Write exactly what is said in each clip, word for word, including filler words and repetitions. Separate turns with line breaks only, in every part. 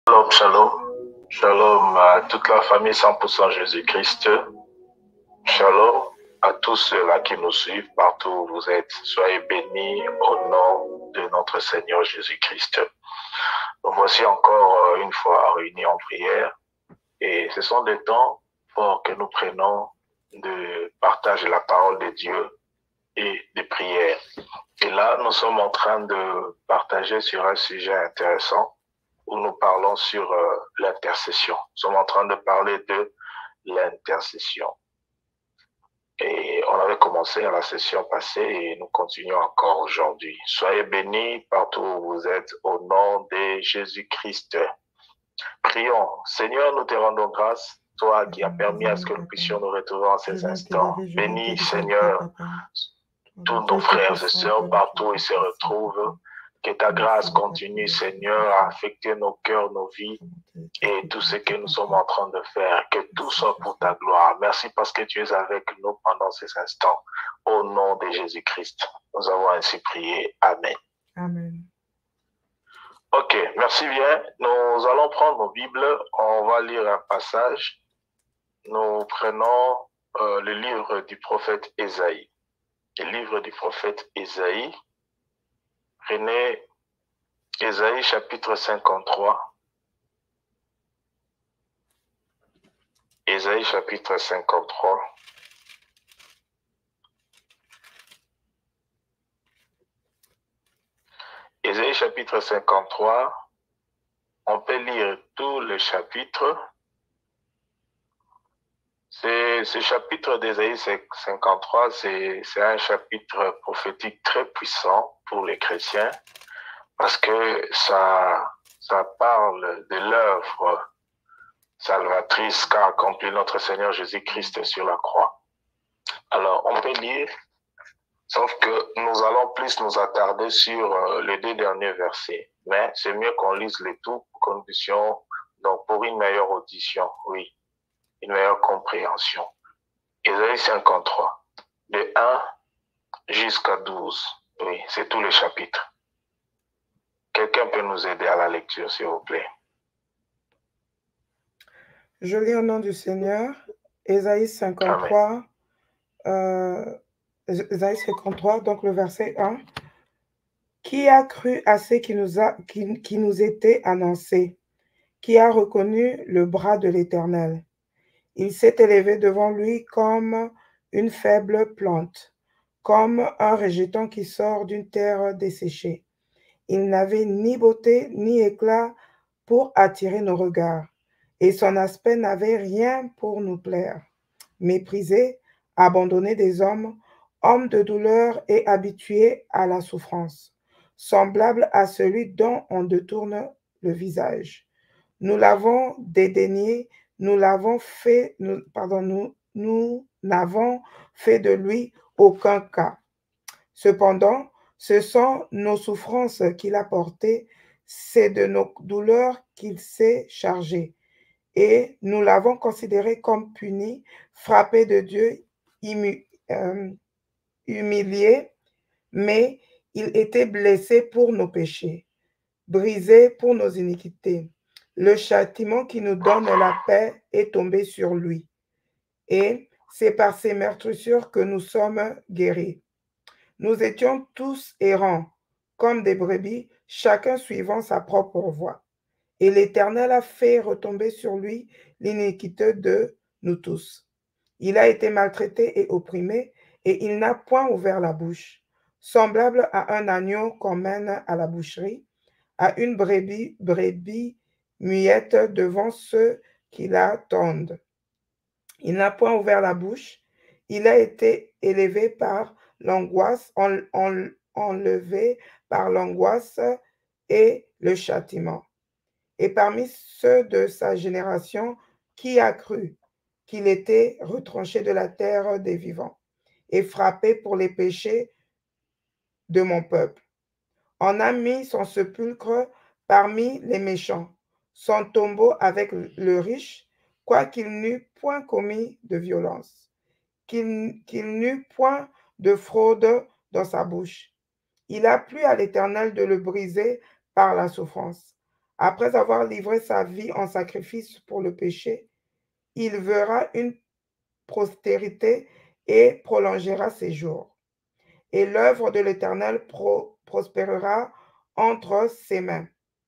Shalom, shalom. Shalom à toute la famille cent pour cent Jésus-Christ. Shalom à tous ceux-là qui nous suivent partout où vous êtes. Soyez bénis au nom de notre Seigneur Jésus-Christ. Nous voici encore une fois réunis en prière. Et ce sont des temps forts que nous prenons de partage de la parole de Dieu et de prière. Et là, nous sommes en train de partager sur un sujet intéressant où nous parlons sur euh, l'intercession. Nous sommes en train de parler de l'intercession. Et on avait commencé à la session passée et nous continuons encore aujourd'hui. Soyez bénis partout où vous êtes au nom de Jésus-Christ. Prions. Seigneur, nous te rendons grâce, toi qui as permis à ce que nous puissions nous retrouver en ces instants. Bénis, Seigneur, tous nos frères et sœurs partout où ils se retrouvent. Que ta grâce continue, Seigneur, à affecter nos cœurs, nos vies et tout ce que nous sommes en train de faire. Que tout soit pour ta gloire. Merci parce que tu es avec nous pendant ces instants. Au nom de Jésus-Christ, nous avons ainsi prié. Amen.
Amen.
Ok, merci bien. Nous allons prendre nos Bibles. On va lire un passage. Nous prenons euh, le livre du prophète Ésaïe. Le livre du prophète Ésaïe. Prenez Ésaïe chapitre cinquante-trois. Ésaïe chapitre cinquante-trois. Ésaïe chapitre cinquante-trois. On peut lire tout le chapitre. Ce chapitre d'Ésaïe cinquante-trois, c'est un chapitre prophétique très puissant pour les chrétiens parce que ça, ça parle de l'œuvre salvatrice qu'a accompli notre Seigneur Jésus-Christ sur la croix. Alors, on peut lire, sauf que nous allons plus nous attarder sur les deux derniers versets. Mais c'est mieux qu'on lise les tout pour que nous puissions, donc pour une meilleure audition, oui, une meilleure compréhension. Ésaïe cinquante-trois, de un jusqu'à douze. Oui, c'est tous les chapitres. Quelqu'un peut nous aider à la lecture, s'il vous plaît.
Je lis au nom du Seigneur, Ésaïe cinquante-trois, euh, Ésaïe cinquante-trois, donc le verset un. Qui a cru à ce qui nous, a, qui, qui nous était annoncé? Qui a reconnu le bras de l'Éternel? Il s'est élevé devant lui comme une faible plante, comme un rejeton qui sort d'une terre desséchée. Il n'avait ni beauté ni éclat pour attirer nos regards, et son aspect n'avait rien pour nous plaire. Méprisé, abandonné des hommes, homme de douleur et habitué à la souffrance, semblable à celui dont on détourne le visage. Nous l'avons dédaigné, nous l'avons fait, nous, pardon, nous, nous n'avons fait de lui aucun cas. Cependant, ce sont nos souffrances qu'il a portées, c'est de nos douleurs qu'il s'est chargé. Et nous l'avons considéré comme puni, frappé de Dieu, humu, euh, humilié, mais il était blessé pour nos péchés, brisé pour nos iniquités. Le châtiment qui nous donne la paix est tombé sur lui. Et c'est par ses meurtrissures que nous sommes guéris. Nous étions tous errants, comme des brebis, chacun suivant sa propre voie. Et l'Éternel a fait retomber sur lui l'iniquité de nous tous. Il a été maltraité et opprimé, et il n'a point ouvert la bouche. Semblable à un agneau qu'on mène à la boucherie, à une brebis, brebis muette devant ceux qui l'attendent. Il n'a point ouvert la bouche. Il a été élevé par l'angoisse, en, en, enlevé par l'angoisse et le châtiment. Et parmi ceux de sa génération, qui a cru qu'il était retranché de la terre des vivants et frappé pour les péchés de mon peuple? On a mis son sépulcre parmi les méchants, son tombeau avec le riche, quoiqu'il n'eût point commis de violence, qu'il qu'il n'eût point de fraude dans sa bouche. Il a plu à l'Éternel de le briser par la souffrance. Après avoir livré sa vie en sacrifice pour le péché, il verra une postérité et prolongera ses jours. Et l'œuvre de l'Éternel pro prospérera entre ses mains.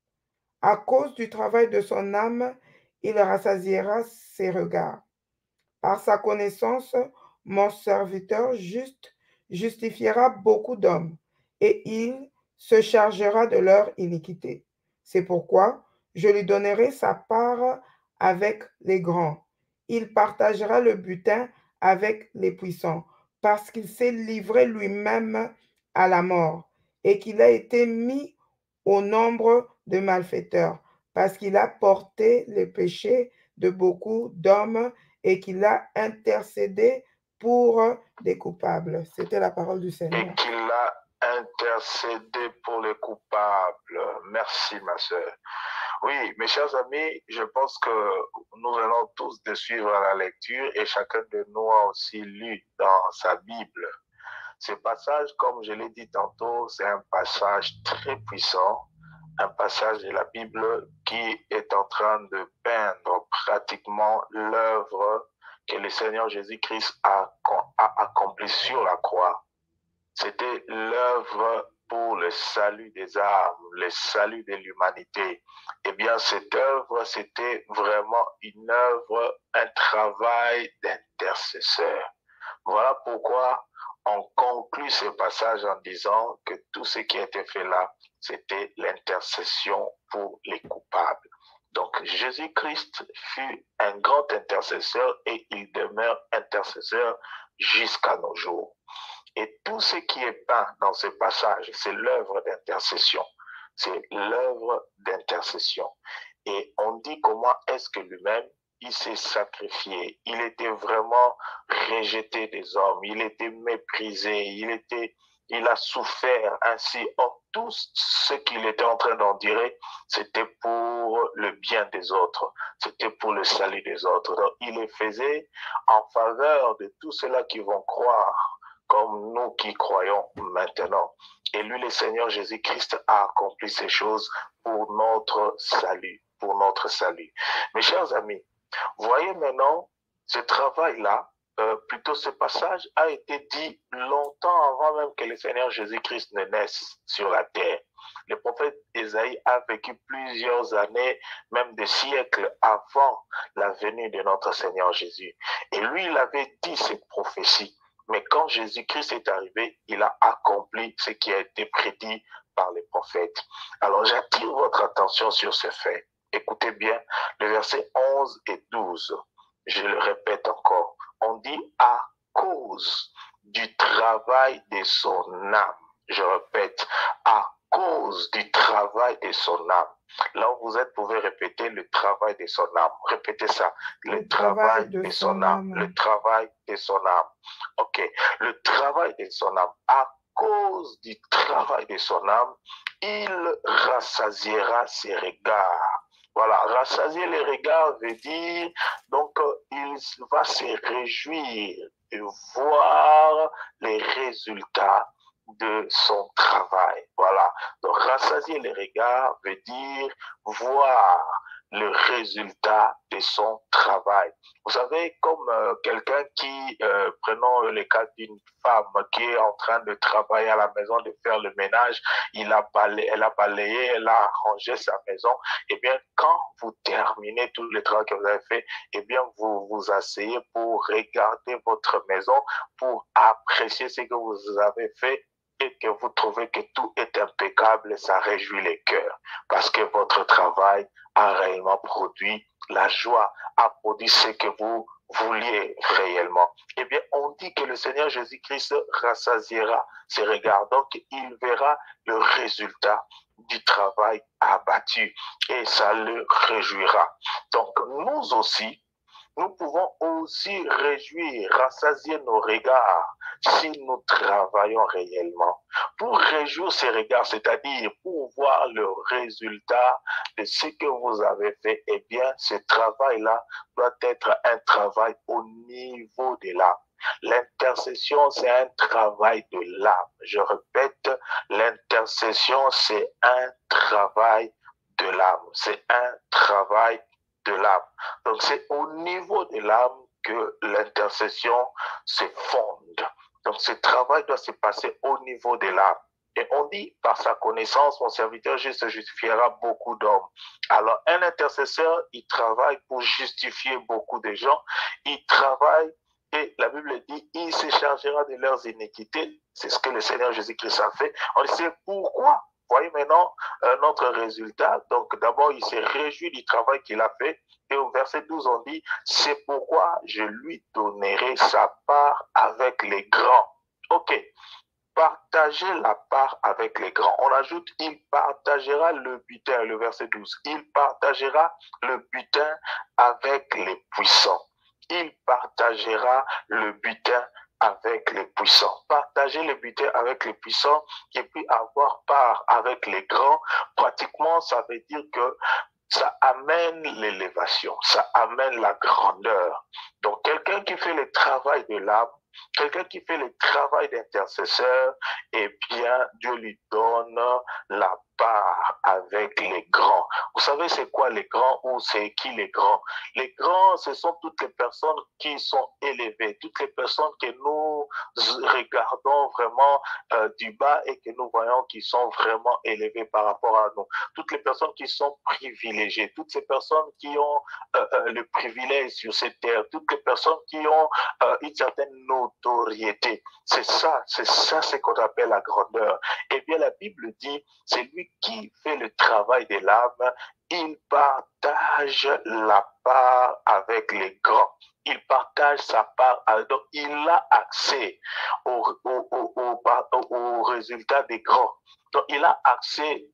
À cause du travail de son âme, il rassasiera ses regards. Par sa connaissance, mon serviteur juste justifiera beaucoup d'hommes, et il se chargera de leur iniquité. C'est pourquoi je lui donnerai sa part avec les grands. Il partagera le butin avec les puissants, parce qu'il s'est livré lui-même à la mort, et qu'il a été mis au nombre de malfaiteurs, parce qu'il a porté les péchés de beaucoup d'hommes et qu'il a intercédé pour des coupables. C'était la parole du Seigneur.
Et qu'il a intercédé pour les coupables. Merci, ma sœur. Oui, mes chers amis, je pense que nous allons tous de suivre la lecture et chacun de nous a aussi lu dans sa Bible. Ce passage, comme je l'ai dit tantôt, c'est un passage très puissant, un passage de la Bible qui est en train de peindre pratiquement l'œuvre que le Seigneur Jésus-Christ a, a accomplie sur la croix. C'était l'œuvre pour le salut des âmes, le salut de l'humanité. Eh bien, cette œuvre, c'était vraiment une œuvre, un travail d'intercesseur. Voilà pourquoi on conclut ce passage en disant que tout ce qui a été fait là, c'était l'intercession pour les coupables. Donc, Jésus-Christ fut un grand intercesseur et il demeure intercesseur jusqu'à nos jours. Et tout ce qui est peint dans ce passage, c'est l'œuvre d'intercession. C'est l'œuvre d'intercession. Et on dit comment est-ce que lui-même, il s'est sacrifié. Il était vraiment rejeté des hommes. Il était méprisé. Il était, il a souffert ainsi. Or, tout ce qu'il était en train d'endurer, c'était pour le bien des autres. C'était pour le salut des autres. Donc, il le faisait en faveur de tous ceux-là qui vont croire, comme nous qui croyons maintenant. Et lui, le Seigneur Jésus-Christ a accompli ces choses pour notre salut, pour notre salut. Mes chers amis, voyez maintenant, ce travail-là, euh, plutôt ce passage, a été dit longtemps avant même que le Seigneur Jésus-Christ ne naisse sur la terre. Le prophète Ésaïe a vécu plusieurs années, même des siècles avant la venue de notre Seigneur Jésus. Et lui, il avait dit cette prophétie. Mais quand Jésus-Christ est arrivé, il a accompli ce qui a été prédit par les prophètes. Alors j'attire votre attention sur ce fait. Écoutez bien, le verset onze et douze, je le répète encore. On dit à cause du travail de son âme. Je répète, à cause du travail de son âme. Là où vous êtes, vous pouvez répéter le travail de son âme. Répétez ça. Le, le travail, travail de, de son, son âme. âme. Le travail de son âme. Ok. Le travail de son âme. À cause du travail de son âme, il rassasiera ses regards. Voilà, rassasier les regards veut dire, donc, il va se réjouir de voir les résultats de son travail. Voilà, donc rassasier les regards veut dire voir le résultat de son travail. Vous savez, comme euh, quelqu'un qui, euh, prenons le cas d'une femme qui est en train de travailler à la maison, de faire le ménage, il a balayé, elle a balayé, elle a rangé sa maison, et bien quand vous terminez tout le travail que vous avez fait, et bien vous vous asseyez pour regarder votre maison, pour apprécier ce que vous avez fait, et que vous trouvez que tout est impeccable, ça réjouit les cœurs, parce que votre travail a réellement produit la joie, a produit ce que vous vouliez réellement. Eh bien, on dit que le Seigneur Jésus-Christ rassasiera ses regards, donc il verra le résultat du travail abattu et ça le réjouira. Donc, nous aussi, nous pouvons aussi réjouir, rassasier nos regards si nous travaillons réellement. Pour réjouir ces regards, c'est-à-dire pour voir le résultat de ce que vous avez fait, eh bien, ce travail-là doit être un travail au niveau de l'âme. L'intercession, c'est un travail de l'âme. Je répète, l'intercession, c'est un travail de de l'âme. C'est un travail de l'âme. Donc, c'est au niveau de l'âme que l'intercession se fonde. Donc, ce travail doit se passer au niveau de l'âme. Et on dit, par sa connaissance, mon serviteur juste justifiera beaucoup d'hommes. Alors, un intercesseur, il travaille pour justifier beaucoup de gens. Il travaille, et la Bible dit, il se chargera de leurs iniquités. C'est ce que le Seigneur Jésus-Christ a fait. On sait pourquoi. Voyez maintenant euh, notre résultat. Donc, d'abord, il s'est réjoui du travail qu'il a fait. Et au verset douze, on dit, c'est pourquoi je lui donnerai sa part avec les grands. OK. Partager la part avec les grands. On ajoute, il partagera le butin, le verset douze. Il partagera le butin avec les puissants. Il partagera le butin avec les puissants. Partager le butin avec les puissants et puis avoir part avec les grands, pratiquement, ça veut dire que ça amène l'élévation, ça amène la grandeur. Donc, quelqu'un qui fait le travail de l'âme, quelqu'un qui fait le travail d'intercesseur, eh bien, Dieu lui donne la part avec les grands. Vous savez, c'est quoi les grands ou c'est qui les grands? Les grands, ce sont toutes les personnes qui sont élevées, toutes les personnes que nous regardons vraiment euh, du bas et que nous voyons qui sont vraiment élevées par rapport à nous. Toutes les personnes qui sont privilégiées, toutes ces personnes qui ont euh, euh, le privilège sur cette terre, toutes les personnes qui ont euh, une certaine notoriété. C'est ça, c'est ça ce qu'on appelle la grandeur. Eh bien, la Bible dit, c'est lui qui fait le travail de l'âme, il partage la part avec les grands. Il partage sa part, donc il a accès au, au, au, au, au résultat des grands. Donc il a accès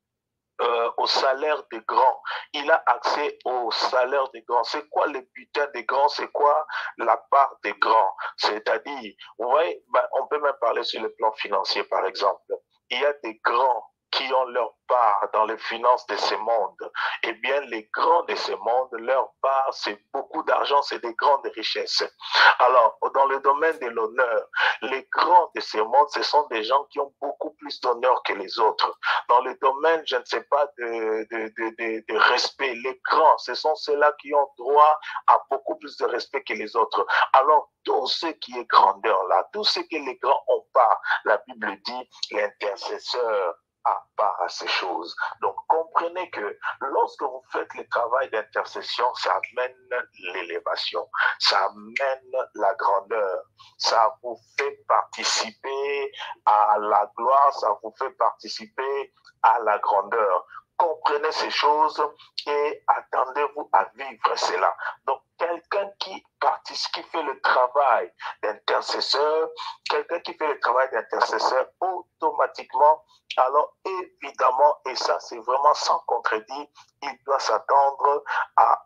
Euh, au salaire des grands. Il a accès au salaire des grands. C'est quoi le butin des grands? C'est quoi la part des grands? C'est-à-dire, vous voyez, ben, on peut même parler sur le plan financier, par exemple. Il y a des grands qui ont leur part dans les finances de ce monde. Eh bien, les grands de ce monde, leur part, c'est beaucoup d'argent, c'est des grandes richesses. Alors, dans le domaine de l'honneur, les grands de ce monde, ce sont des gens qui ont beaucoup plus d'honneur que les autres. Dans le domaine, je ne sais pas, de, de, de, de, de respect, les grands, ce sont ceux-là qui ont droit à beaucoup plus de respect que les autres. Alors, tout ce qui est grandeur là, tout ce que les grands ont part, la Bible dit, l'intercesseur à part à ces choses. Donc, comprenez que lorsque vous faites le travail d'intercession, ça amène l'élévation, ça amène la grandeur, ça vous fait participer à la gloire, ça vous fait participer à la grandeur. Comprenez ces choses et attendez-vous à vivre cela. Donc, quelqu'un qui participe, qui fait le travail d'intercesseur, quelqu'un qui fait le travail d'intercesseur, automatiquement, alors évidemment, et ça c'est vraiment sans contredit, il doit s'attendre à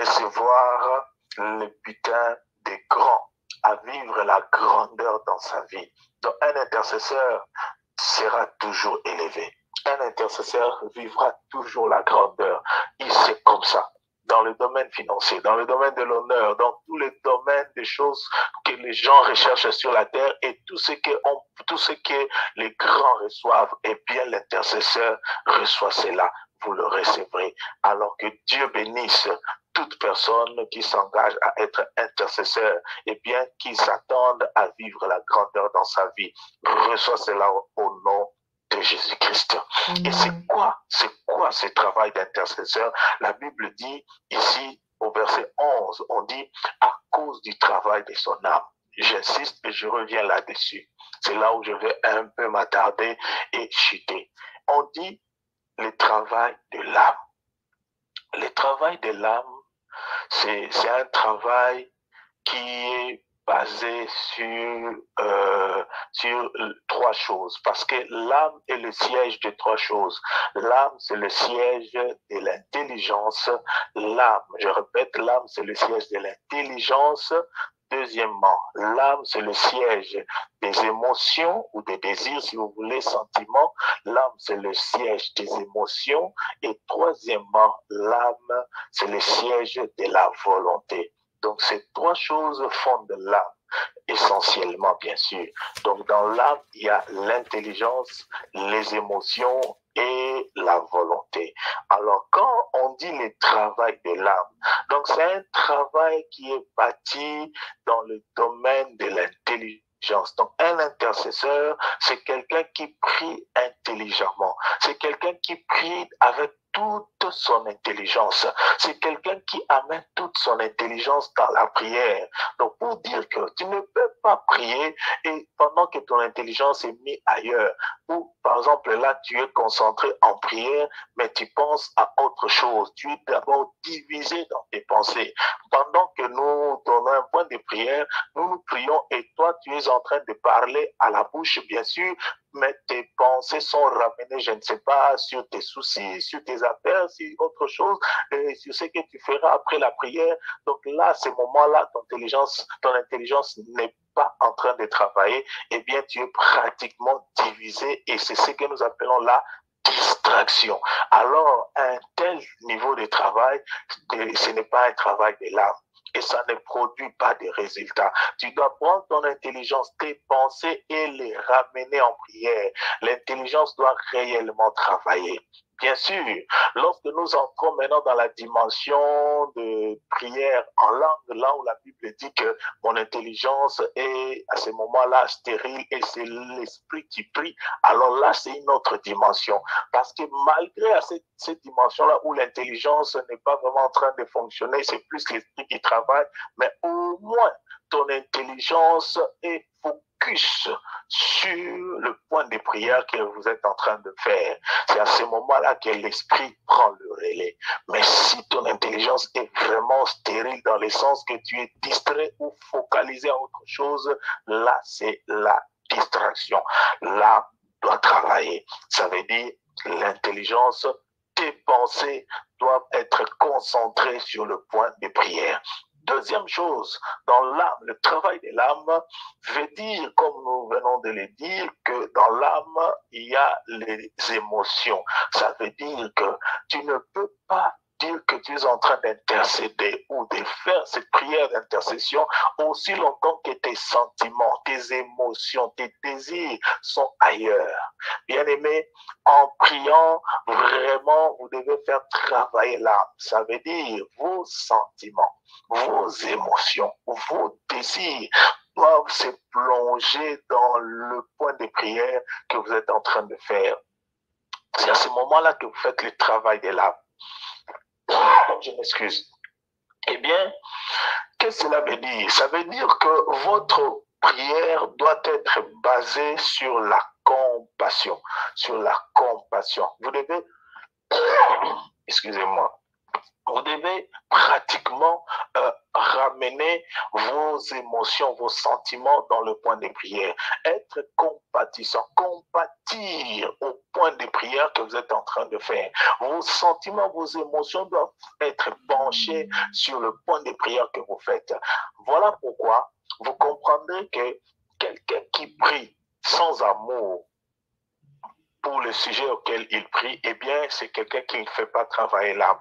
recevoir le butin des grands, à vivre la grandeur dans sa vie. Donc, un intercesseur sera toujours élevé. Un intercesseur vivra toujours la grandeur. Il c'est comme ça. Dans le domaine financier, dans le domaine de l'honneur, dans tous les domaines des choses que les gens recherchent sur la terre et tout ce que, on, tout ce que les grands reçoivent, eh bien l'intercesseur reçoit cela. Vous le recevrez. Alors que Dieu bénisse toute personne qui s'engage à être intercesseur, et bien qui s'attendent à vivre la grandeur dans sa vie. Reçoit cela au nom de Jésus-Christ. Mmh. Et c'est quoi, c'est quoi ce travail d'intercesseur? La Bible dit ici au verset onze, on dit à cause du travail de son âme. J'insiste et je reviens là-dessus. C'est là où je vais un peu m'attarder et chuter. On dit le travail de l'âme. Le travail de l'âme, c'est un travail qui est basé sur, euh, sur trois choses, parce que l'âme est le siège de trois choses. L'âme, c'est le siège de l'intelligence. L'âme, je répète, l'âme, c'est le siège de l'intelligence. Deuxièmement, l'âme, c'est le siège des émotions ou des désirs, si vous voulez, sentiments. L'âme, c'est le siège des émotions. Et troisièmement, l'âme, c'est le siège de la volonté. Donc, ces trois choses fondent l'âme, essentiellement, bien sûr. Donc, dans l'âme, il y a l'intelligence, les émotions et la volonté. Alors, quand on dit le travail de l'âme, donc c'est un travail qui est bâti dans le domaine de l'intelligence. Donc, un intercesseur, c'est quelqu'un qui prie intelligemment. C'est quelqu'un qui prie avec toute son intelligence. C'est quelqu'un qui amène toute son intelligence dans la prière. Donc, pour dire que tu ne peux pas prier et pendant que ton intelligence est mise ailleurs, ou par exemple là, tu es concentré en prière, mais tu penses à autre chose. Tu es d'abord divisé dans tes pensées. Pendant que nous donnons un point de prière, nous nous prions et toi, tu es en train de parler à la bouche, bien sûr, mais tes pensées sont ramenées, je ne sais pas, sur tes soucis, sur tes affaires, sur autre chose, et sur ce que tu feras après la prière. Donc là, à ce moment-là, ton intelligence, ton intelligence n'est pas en train de travailler, eh bien, tu es pratiquement divisé, et c'est ce que nous appelons la distraction. Alors, un tel niveau de travail, ce n'est pas un travail de l'âme. Et ça ne produit pas de résultats. Tu dois prendre ton intelligence, tes pensées et les ramener en prière. L'intelligence doit réellement travailler. Bien sûr, lorsque nous entrons maintenant dans la dimension de prière en langue, là où la Bible dit que mon intelligence est à ce moment-là stérile et c'est l'esprit qui prie, alors là, c'est une autre dimension. Parce que malgré cette, cette dimension-là où l'intelligence n'est pas vraiment en train de fonctionner, c'est plus l'esprit qui travaille, mais au moins ton intelligence est focus sur le point de prière que vous êtes en train de faire. C'est à ce moment-là que l'esprit prend le relais. Mais si ton intelligence est vraiment stérile dans le sens que tu es distrait ou focalisé à autre chose, là, c'est la distraction. Là, doit travailler. Ça veut dire l'intelligence, tes pensées doivent être concentrées sur le point de prière. Deuxième chose, dans l'âme, le travail de l'âme veut dire, comme nous venons de le dire, que dans l'âme, il y a les émotions. Ça veut dire que tu ne peux pas dire que tu es en train d'intercéder ou de faire cette prière d'intercession aussi longtemps que tes sentiments, tes émotions, tes désirs sont ailleurs. Bien-aimés, en priant, vraiment, vous devez faire travailler l'âme. Ça veut dire vos sentiments, vos émotions, vos désirs doivent se plonger dans le point de prière que vous êtes en train de faire. C'est à ce moment-là que vous faites le travail de l'âme. Je m'excuse. Eh bien, qu'est-ce que cela veut dire? Ça veut dire que votre prière doit être basée sur la compassion. Sur la compassion. Vous devez, excusez-moi, vous devez pratiquement euh, ramener vos émotions, vos sentiments dans le point de prière. Être compatissant, compatir au point de prière que vous êtes en train de faire. Vos sentiments, vos émotions doivent être penchés sur le point de prière que vous faites. Voilà pourquoi vous comprendrez que quelqu'un qui prie sans amour pour le sujet auquel il prie, eh bien, c'est quelqu'un qui ne fait pas travailler l'âme.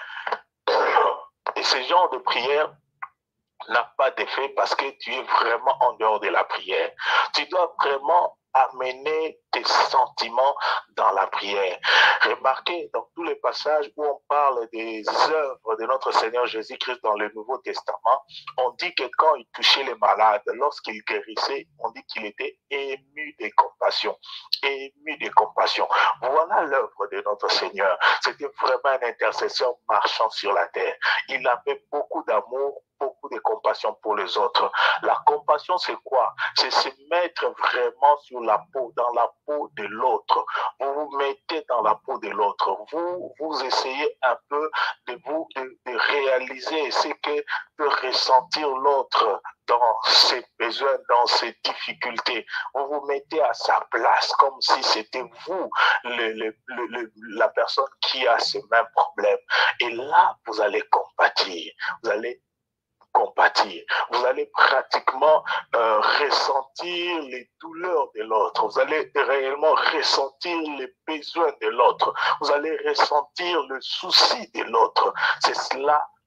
Et ce genre de prière n'a pas d'effet parce que tu es vraiment en dehors de la prière. Tu dois vraiment amener tes sentiments dans la prière. Remarquez dans tous les passages où on parle des œuvres de notre Seigneur Jésus-Christ dans le Nouveau Testament, on dit que quand il touchait les malades, lorsqu'il guérissait, on dit qu'il était ému de compassion. Ému de compassion. Voilà l'œuvre de notre Seigneur. C'était vraiment un intercesseur marchant sur la terre. Il avait beaucoup d'amour, beaucoup de compassion pour les autres. La compassion, c'est quoi? C'est se mettre vraiment sur la peau, dans la peau de l'autre. Vous vous mettez dans la peau de l'autre. Vous, vous essayez un peu de vous de, de réaliser ce que peut ressentir l'autre dans ses besoins, dans ses difficultés. Vous vous mettez à sa place comme si c'était vous, le, le, le, le, la personne qui a ce même problème. Et là, vous allez compatir. Vous allez compatir. Vous allez pratiquement euh, ressentir les douleurs de l'autre. Vous allez réellement ressentir les besoins de l'autre. Vous allez ressentir le souci de l'autre. C'est cela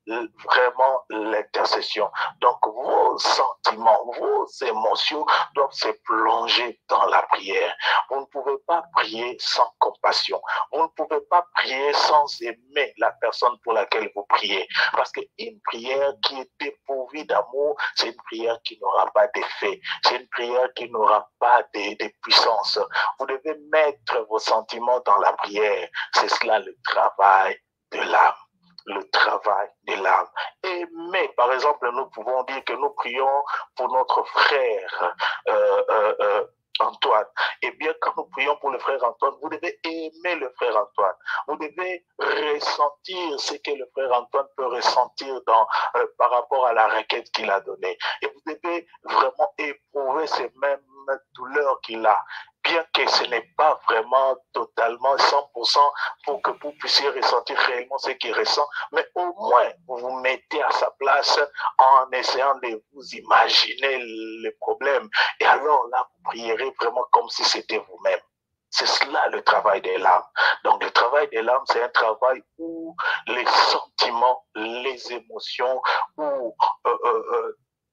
vraiment l'intercession. Donc, vos sentiments, vos émotions doivent se plonger dans la prière. Vous ne pouvez pas prier sans compassion. Vous ne pouvez pas prier sans aimer la personne pour laquelle vous priez. Parce qu'une prière qui est dépourvue d'amour, c'est une prière qui n'aura pas d'effet. C'est une prière qui n'aura pas de, de puissance. Vous devez mettre vos sentiments dans la prière. C'est cela le travail de l'âme. Le travail de l'âme. Aimer, par exemple, nous pouvons dire que nous prions pour notre frère euh, euh, euh, Antoine. Eh bien, quand nous prions pour le frère Antoine, vous devez aimer le frère Antoine. Vous devez ressentir ce que le frère Antoine peut ressentir dans, euh, par rapport à la requête qu'il a donnée. Et vous devez vraiment éprouver ces mêmes douleurs qu'il a. Bien que ce n'est pas vraiment totalement cent pour cent pour que vous puissiez ressentir réellement ce qu'il ressent, mais au moins vous vous mettez à sa place en essayant de vous imaginer le problème. Et alors là, vous prierez vraiment comme si c'était vous-même. C'est cela le travail de l'âme. Donc le travail de l'âme, c'est un travail où les sentiments, les émotions, où euh, euh, euh,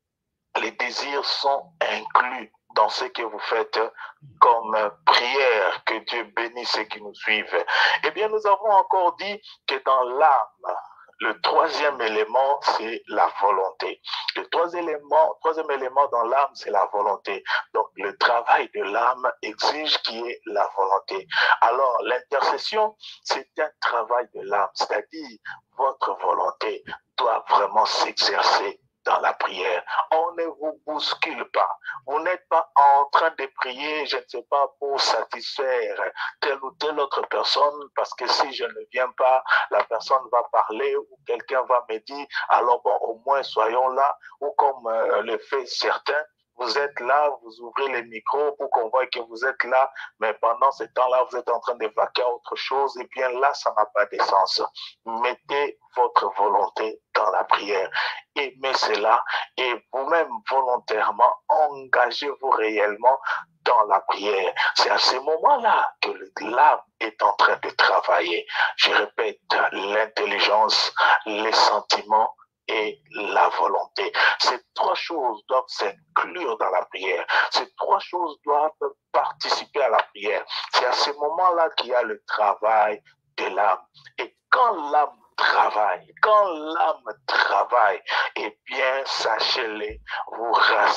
les désirs sont inclus dans ce que vous faites comme prière. Que Dieu bénisse ceux qui nous suivent. Eh bien, nous avons encore dit que dans l'âme, le troisième élément, c'est la volonté. Le troisième élément, troisième élément dans l'âme, c'est la volonté. Donc, le travail de l'âme exige qu'il y ait la volonté. Alors, l'intercession, c'est un travail de l'âme, c'est-à-dire votre volonté doit vraiment s'exercer dans la prière. On ne vous bouscule pas. Vous n'êtes pas en train de prier, je ne sais pas, pour satisfaire telle ou telle autre personne, parce que si je ne viens pas, la personne va parler ou quelqu'un va me dire, alors bon, au moins soyons là, ou comme euh, le fait certains, vous êtes là, vous ouvrez les micros pour qu'on voit que vous êtes là, mais pendant ce temps-là, vous êtes en train de vaquer à autre chose, et bien là, ça n'a pas de sens. Mettez votre volonté dans la prière. Aimez cela et vous-même volontairement, engagez-vous réellement dans la prière. C'est à ce moment-là que l'âme est en train de travailler. Je répète, l'intelligence, les sentiments, et la volonté. Ces trois choses doivent s'inclure dans la prière. Ces trois choses doivent participer à la prière. C'est à ce moment-là qu'il y a le travail de l'âme. Et quand l'âme travaille, quand l'âme travaille, eh bien, sachez-le, vous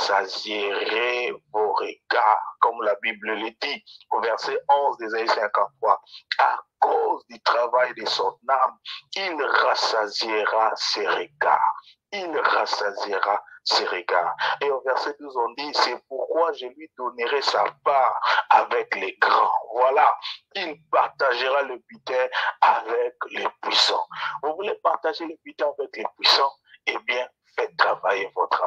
rassasierez vos regards, comme la Bible le dit, au verset onze d'Ésaïe cinquante-trois. À cause du travail de son âme, il rassasiera ses regards. Il rassasiera ses regards. Et au verset douze, on dit, c'est pourquoi je lui donnerai sa part avec les grands. Voilà, il partagera le butin avec les puissants. Vous voulez partager le butin avec les puissants? Eh bien, faites travailler votre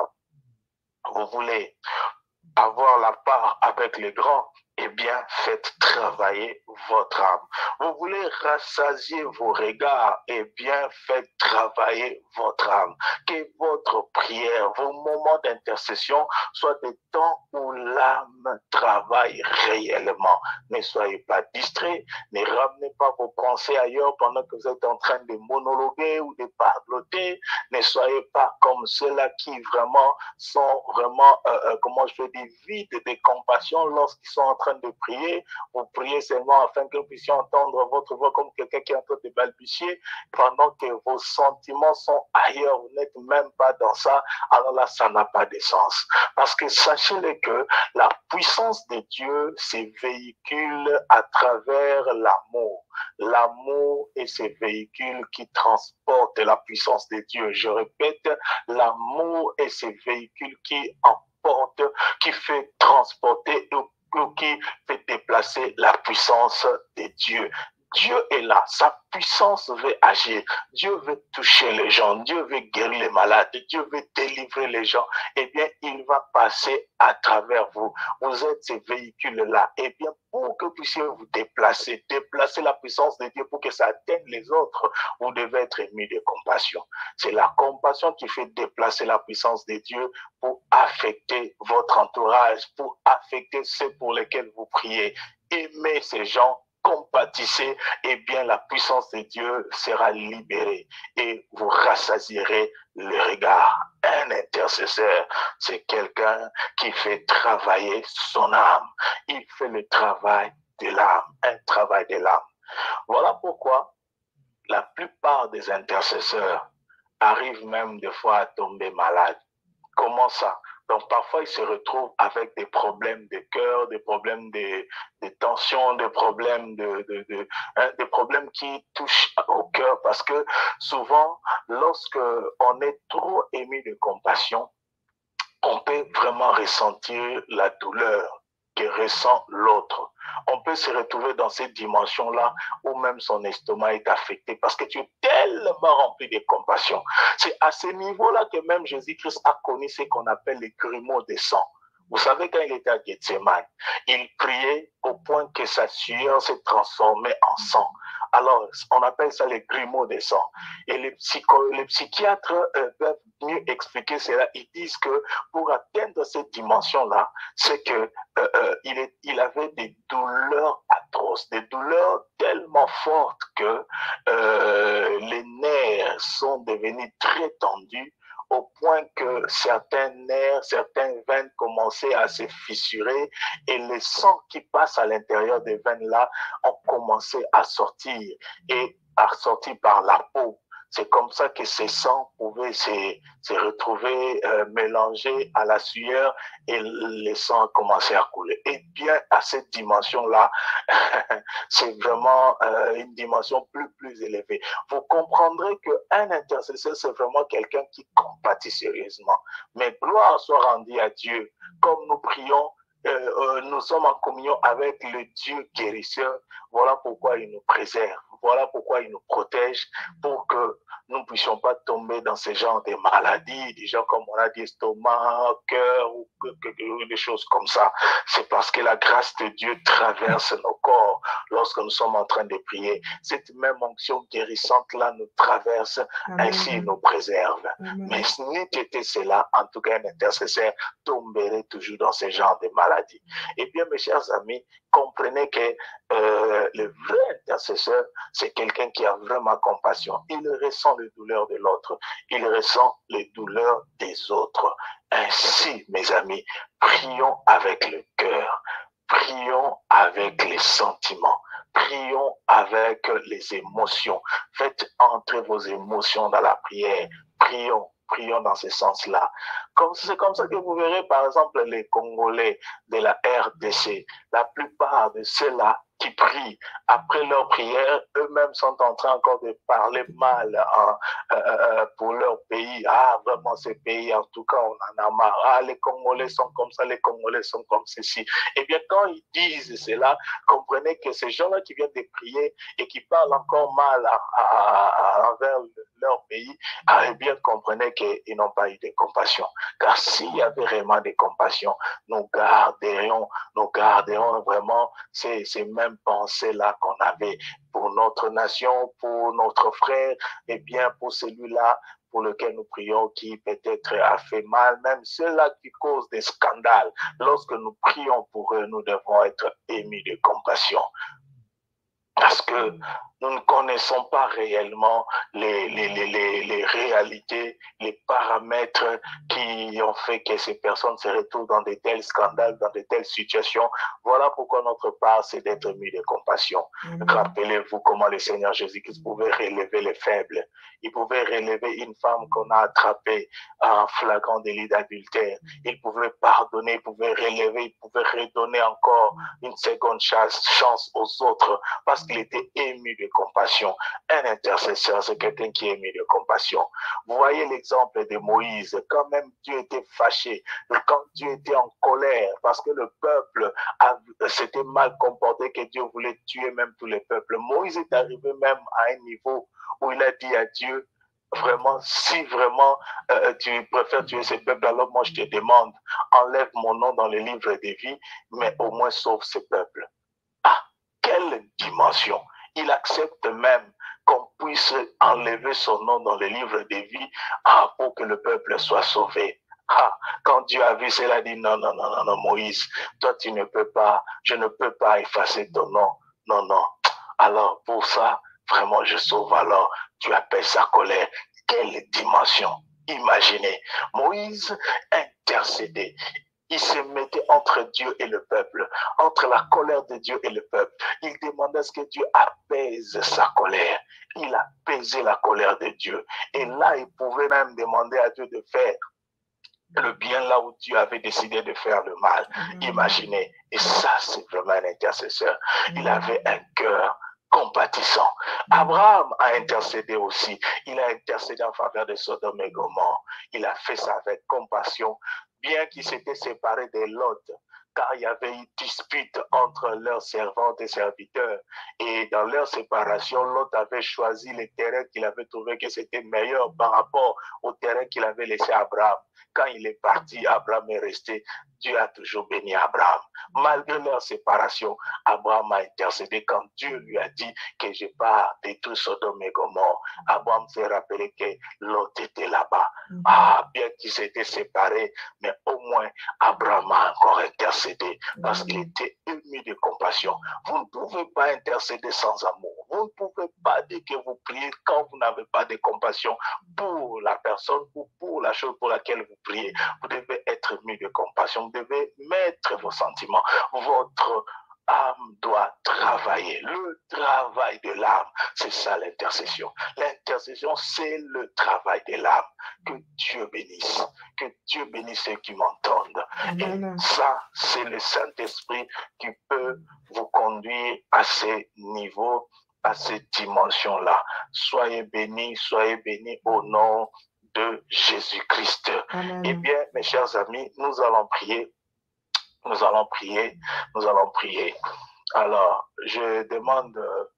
âme. Vous voulez avoir la part avec les grands? Eh bien, faites travailler votre âme. Vous voulez rassasier vos regards? Eh bien, faites travailler votre âme. Que votre prière, vos moments d'intercession soient des temps où l'âme travaille réellement. Ne soyez pas distraits, ne ramenez pas vos pensées ailleurs pendant que vous êtes en train de monologuer ou de parloter. Ne soyez pas comme ceux-là qui vraiment sont vraiment, euh, euh, comment je peux dire, vides de compassion lorsqu'ils sont en train de prier. Vous priez seulement afin que nous puissions entendre votre voix comme quelqu'un qui est en train de balbutier pendant que vos sentiments sont ailleurs. Vous n'êtes même pas dans ça. Alors là, ça n'a pas de sens. Parce que sachez-le que la puissance de Dieu se véhicule à travers l'amour. L'amour est ce véhicule qui transporte la puissance de Dieu. Je répète, l'amour est ce véhicule qui emporte, qui fait transporter ou qui fait déplacer la puissance de Dieu. Dieu est là, sa puissance veut agir, Dieu veut toucher les gens, Dieu veut guérir les malades, Dieu veut délivrer les gens. Eh bien, il va passer à travers vous. Vous êtes ces véhicules-là. Eh bien, pour que vous puissiez vous déplacer, déplacer la puissance de Dieu pour que ça atteigne les autres, vous devez être ému de compassion. C'est la compassion qui fait déplacer la puissance de Dieu pour affecter votre entourage, pour affecter ceux pour lesquels vous priez. Aimez ces gens compatissez, eh bien la puissance de Dieu sera libérée et vous rassasierez le regard. Un intercesseur, c'est quelqu'un qui fait travailler son âme. Il fait le travail de l'âme, un travail de l'âme. Voilà pourquoi la plupart des intercesseurs arrivent même des fois à tomber malades. Comment ça? Donc parfois ils se retrouvent avec des problèmes de cœur, des problèmes de, de tension, des problèmes de, de, de hein, des problèmes qui touchent au cœur, parce que souvent lorsque on est trop ému de compassion, on peut vraiment ressentir la douleur que ressent l'autre. On peut se retrouver dans cette dimension-là où même son estomac est affecté parce que tu es tellement rempli de compassion. C'est à ce niveau-là que même Jésus-Christ a connu ce qu'on appelle les grumeaux de sang. Vous savez, quand il était à Gethsemane, il priait au point que sa sueur s'est transformée en sang. Alors, on appelle ça les grumeaux de sang. Et les, psycho, les psychiatres euh, peuvent mieux expliquer cela. Ils disent que pour atteindre cette dimension-là, c'est que euh, euh, il, est, il avait des douleurs atroces, des douleurs tellement fortes que euh, les nerfs sont devenus très tendus, au point que certains nerfs, certaines veines commençaient à se fissurer et le sang qui passe à l'intérieur des veines-là ont commencé à sortir et à sortir par la peau. C'est comme ça que ces sangs pouvaient se, se retrouver euh, mélangés à la sueur et le sang a commencé à couler. Et bien à cette dimension-là, c'est vraiment euh, une dimension plus, plus élevée. Vous comprendrez qu'un intercesseur, c'est vraiment quelqu'un qui compatit sérieusement. Mais gloire soit rendue à Dieu. Comme nous prions, euh, euh, nous sommes en communion avec le Dieu guérisseur. Voilà pourquoi il nous préserve. Voilà pourquoi il nous protège, pour que nous ne puissions pas tomber dans ce genre de maladies, des gens comme on a dit, estomac, cœur, ou des choses comme ça. C'est parce que la grâce de Dieu traverse nos corps lorsque nous sommes en train de prier. Cette même onction guérissante-là nous traverse, Amen. Ainsi il nous préserve. Amen. Mais si n'était cela, en tout cas un intercesseur tomberait toujours dans ce genre de maladies. Eh bien, mes chers amis, comprenez que euh, le vrai intercesseur, c'est quelqu'un qui a vraiment compassion. Il ressent les douleurs de l'autre. Il ressent les douleurs des autres. Ainsi, mes amis, prions avec le cœur. Prions avec les sentiments. Prions avec les émotions. Faites entrer vos émotions dans la prière. Prions. Prions dans ce sens-là. C'est comme ça que vous verrez, par exemple, les Congolais de la R D C. La plupart de ceux-là qui prient, après leur prière, eux-mêmes sont en train encore de parler mal hein, euh, pour leur pays. Ah, vraiment, ce pays, en tout cas, on en a marre. Ah, les Congolais sont comme ça, les Congolais sont comme ceci. Eh bien, quand ils disent cela, comprenez que ces gens-là qui viennent de prier et qui parlent encore mal à, à, à, envers leur pays, ah, eh bien, comprenez qu'ils n'ont pas eu de compassion. Car s'il y avait vraiment de compassion, nous garderions, nous garderions vraiment ces, ces mêmes pensées-là qu'on avait pour notre nation, pour notre frère, et bien pour celui-là pour lequel nous prions, qui peut-être a fait mal, même ceux-là qui causent des scandales. Lorsque nous prions pour eux, nous devons être émus de compassion. Parce que nous ne connaissons pas réellement les, les, les, les, les réalités, les paramètres qui ont fait que ces personnes se retrouvent dans de tels scandales, dans de telles situations. Voilà pourquoi notre part, c'est d'être ému de compassion. Mmh. Rappelez-vous comment le Seigneur Jésus-Christ pouvait relever les faibles. Il pouvait relever une femme qu'on a attrapée en flagrant délit d'adultère. Il pouvait pardonner, il pouvait relever, il pouvait redonner encore une seconde chance, chance aux autres parce qu'il était ému de compassion. Un intercesseur, c'est quelqu'un qui est ému de compassion. Vous voyez l'exemple de Moïse, quand même Dieu était fâché, quand Dieu était en colère, parce que le peuple s'était mal comporté, que Dieu voulait tuer même tous les peuples. Moïse est arrivé même à un niveau où il a dit à Dieu, vraiment, si vraiment euh, tu préfères tuer ces peuples, alors moi je te demande, enlève mon nom dans le livre des vies, mais au moins sauve ces peuples. Ah, quelle dimension! Il accepte même qu'on puisse enlever son nom dans le livre des vies ah, pour que le peuple soit sauvé. Ah, quand Dieu a vu cela, il a dit non, non, non, non, non, Moïse, toi tu ne peux pas, je ne peux pas effacer ton nom. non, non. Alors, pour ça, vraiment, je sauve alors. Tu appelles sa colère. Quelle dimension! Imaginez, Moïse intercédait. Il se mettait entre Dieu et le peuple, entre la colère de Dieu et le peuple. Il demandait à ce que Dieu apaise sa colère. Il apaisait la colère de Dieu. Et là, il pouvait même demander à Dieu de faire le bien là où Dieu avait décidé de faire le mal. Imaginez. Et ça, c'est vraiment un intercesseur. Il avait un cœur compatissant. Abraham a intercédé aussi. Il a intercédé en faveur de Sodome et Gomorrhe. Il a fait ça avec compassion, bien qu'il s'était séparé de Lot, car il y avait une dispute entre leurs servantes et serviteurs. Et dans leur séparation, Lot avait choisi les terrains qu'il avait trouvé que c'était meilleur par rapport au terrain qu'il avait laissé à Abraham. Quand il est parti, Abraham est resté. Dieu a toujours béni Abraham. Malgré leur séparation, Abraham a intercédé quand Dieu lui a dit que je pars détruire Sodome et Gomorrhe. Abraham s'est rappelé que Lot était là-bas. Ah, bien qu'ils s'étaient séparés, mais au moins Abraham a encore intercédé parce qu'il était ému de compassion. Vous ne pouvez pas intercéder sans amour. Vous ne pouvez pas dire que vous priez quand vous n'avez pas de compassion pour la personne ou pour la chose pour laquelle vous priez. Vous devez être ému de compassion. Vous devez mettre vos sentiments. Votre âme doit travailler. Le travail de l'âme, c'est ça l'intercession. L'intercession, c'est le travail de l'âme. Que Dieu bénisse. Que Dieu bénisse ceux qui m'entendent. Et ça, c'est le Saint-Esprit qui peut vous conduire à ces niveaux, à cette dimension-là. Soyez bénis, soyez bénis au nom de Jésus-Christ. Eh bien, mes chers amis, nous allons prier. Nous allons prier. Nous allons prier. Alors, je demande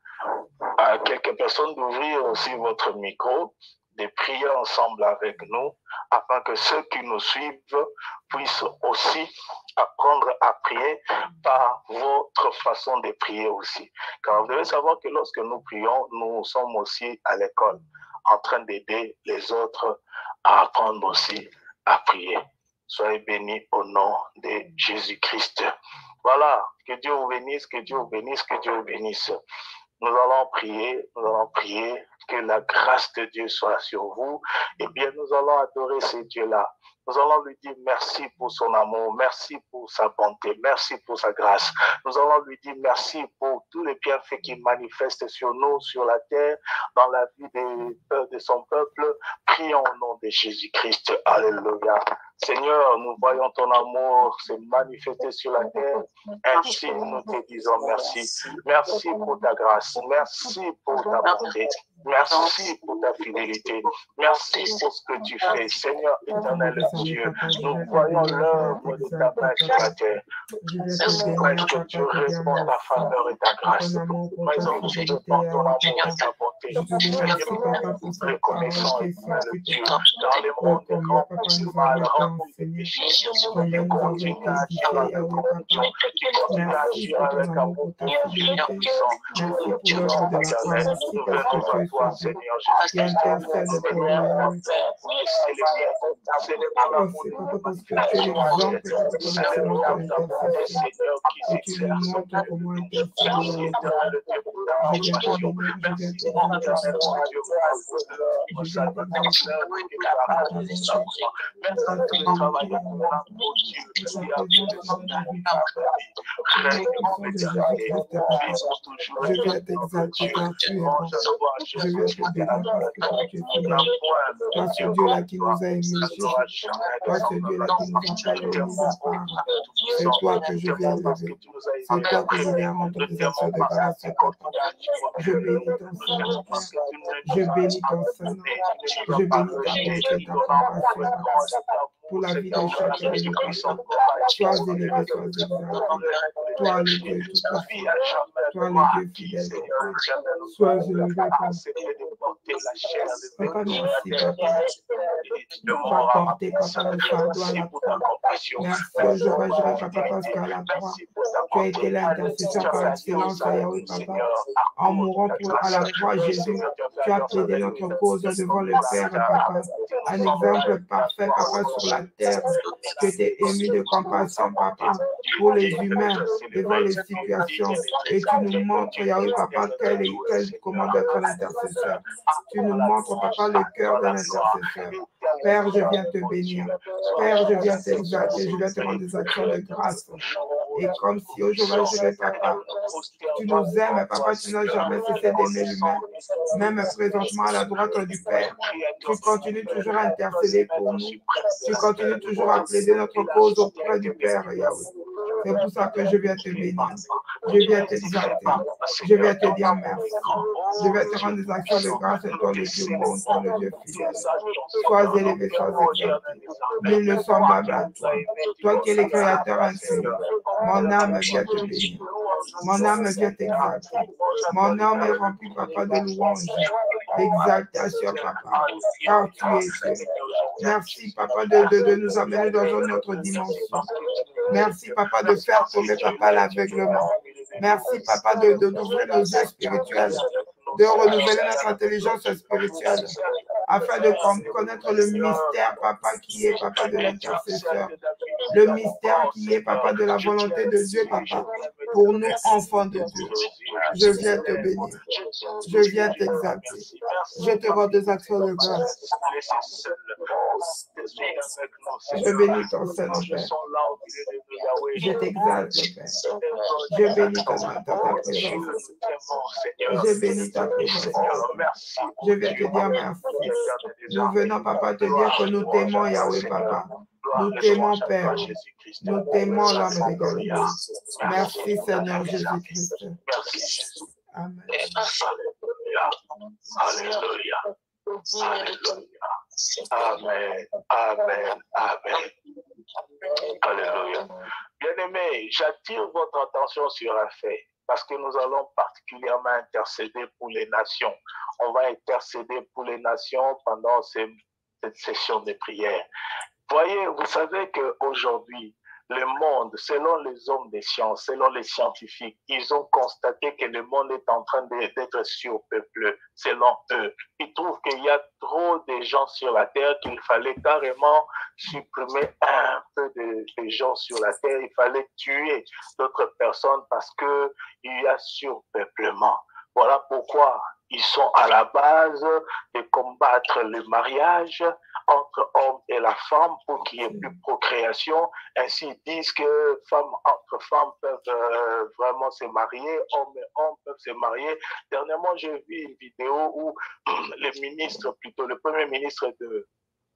à quelques personnes d'ouvrir aussi votre micro, de prier ensemble avec nous, afin que ceux qui nous suivent puissent aussi apprendre à prier par votre façon de prier aussi. Car vous devez savoir que lorsque nous prions, nous sommes aussi à l'école, en train d'aider les autres à apprendre aussi à prier. Soyez bénis au nom de Jésus-Christ. Voilà, que Dieu vous bénisse, que Dieu vous bénisse, que Dieu vous bénisse. Nous allons prier, nous allons prier que la grâce de Dieu soit sur vous. Et bien, nous allons adorer ce Dieu-là. Nous allons lui dire merci pour son amour, merci pour sa bonté, merci pour sa grâce. Nous allons lui dire merci pour tous les bienfaits qu'il manifeste sur nous, sur la terre, dans la vie de, de son peuple. Prions au nom de Jésus-Christ. Alléluia. Seigneur, nous voyons ton amour se manifester sur la terre. Ainsi, nous te disons merci. Merci pour ta grâce. Merci pour ta bonté. Merci pour ta fidélité. Merci pour ce que tu fais. Seigneur éternel Dieu, nous voyons l'œuvre de ta main sur la terre. Pourquoi est-ce que tu réponds ta faveur et ta grâce? Pourquoi est-ce que tu réponds ton amour et ta bonté? Seigneur, nous reconnaissons éternel Dieu. Dans le monde des grands mal, remplis de péché, tu continues à agir avec compassion, tu continues à agir avec amour puissant. Nous te disons éternel, nous venons à toi, Seigneur Jésus-Christ. C'est le bien, c'est le bon amour de ta manifestation. C'est le bien d'amour des Seigneurs qui s'exercent. Merci éternel Dieu pour ta compassion. Merci éternel Dieu pour sa compassion. Merci pour le travail de ton amour, Dieu, qui a fait son œuvre. Règne l'éternité, vivons toujours.
Je vais t'exalter car tu es bon. Je vais te bénir parce que tu es fidèle. Toi, ce Dieu-là qui nous a aimés, toi, ce Dieu-là qui nous a pas donné mis à part. C'est toi que je viens élever. C'est toi que je viens rendre des actions de grâce, papa. Je bénis ton Saint-Nom. Je bénis ton Saint-Nom. Je bénis ta bonté, ta compassion. Pour la vie de chacun de nous. Sois élevé, sois exalté. Toi, le Dieu tout-puissant. Toi, le Dieu fidèle. Sois élevé, Papa. Papa, merci, Papa. va porter, papa, le fardeau à la croix. Merci aujourd'hui, je vais, papa, parce qu'à la croix, tu as été l'intercesseur par excellence, Yahweh, papa. En mourant pour, à la croix, Jésus, tu as plaidé notre cause devant le Père, papa. Un exemple parfait, papa, sur la terre. Tu étais ému de compassion, papa, pour les humains, devant les situations. Et tu nous montres, Yahweh, papa, quel est, quel, comment être un intercesseur. Tu nous montres, papa, le cœur d'un intercesseur. Père, je viens te bénir. Père, je viens t'exalter. Je viens te rendre des actions de grâce. Et comme si aujourd'hui, je vais, papa, tu nous aimes, papa, tu n'as jamais cessé d'aimer l'humain. Même présentement à la droite du Père, tu continues toujours à intercéder pour nous. Tu continues toujours à plaider notre cause auprès du Père, Yahweh. C'est pour ça que je viens te bénir. Je viens t'exalter. Je viens te dire merci. Je vais te rendre des actions de grâce et toi, le Dieu bon, toi, le Dieu fidèle. Sois élevé, sois exalté. Nul ne semblable à toi. Toi qui es le Créateur infini. Mon âme vient te bénir. Mon âme vient t'exalter. Mon âme est remplie, papa, de louanges, d'exaltation, papa, car tu es Dieu. Merci, papa, de, de, de nous amener dans une autre dimension. Merci, papa, de faire tomber, papa, l'aveuglement. Merci, papa, de, de, d'ouvrir nos yeux spirituels, de renouveler notre intelligence spirituelle, afin de connaître le mystère, papa, qui est, papa, de l'intercesseur. Le mystère qui est, papa, de la volonté de Dieu, papa, pour nous, enfants de Dieu. Je viens te bénir. Je viens t'exalter. Je te rends des actions de grâce. Je bénis ton Saint-Nom, Père. Je t'exalte, Père. Je bénis ta, ta, ta présence. Je bénis ta présence. Je viens te dire merci. Nous venons, papa, te dire que nous t'aimons, Yahweh, papa. Nous t'aimons, Père. Nous t'aimons, l'homme de Galilée. Merci, Seigneur Jésus-Christ. Amen.
Alléluia. Alléluia. Amen. Amen. Amen. Alléluia. Bien-aimés, j'attire votre attention sur un fait, parce que nous allons particulièrement intercéder pour les nations. On va intercéder pour les nations pendant ces, cette session de prière. Voyez, vous savez qu'aujourd'hui, le monde, selon les hommes des sciences, selon les scientifiques, ils ont constaté que le monde est en train d'être surpeuplé, selon eux. Ils trouvent qu'il y a trop de gens sur la terre, qu'il fallait carrément supprimer un peu de, de gens sur la terre. Il fallait tuer d'autres personnes parce qu'il y a surpeuplement. Voilà pourquoi ils sont à la base de combattre le mariage entre homme et la femme pour qu'il n'y ait plus de procréation. Ainsi, ils disent que femmes entre femmes peuvent euh, vraiment se marier, hommes et hommes peuvent se marier. Dernièrement, j'ai vu une vidéo où le ministre, plutôt le premier ministre de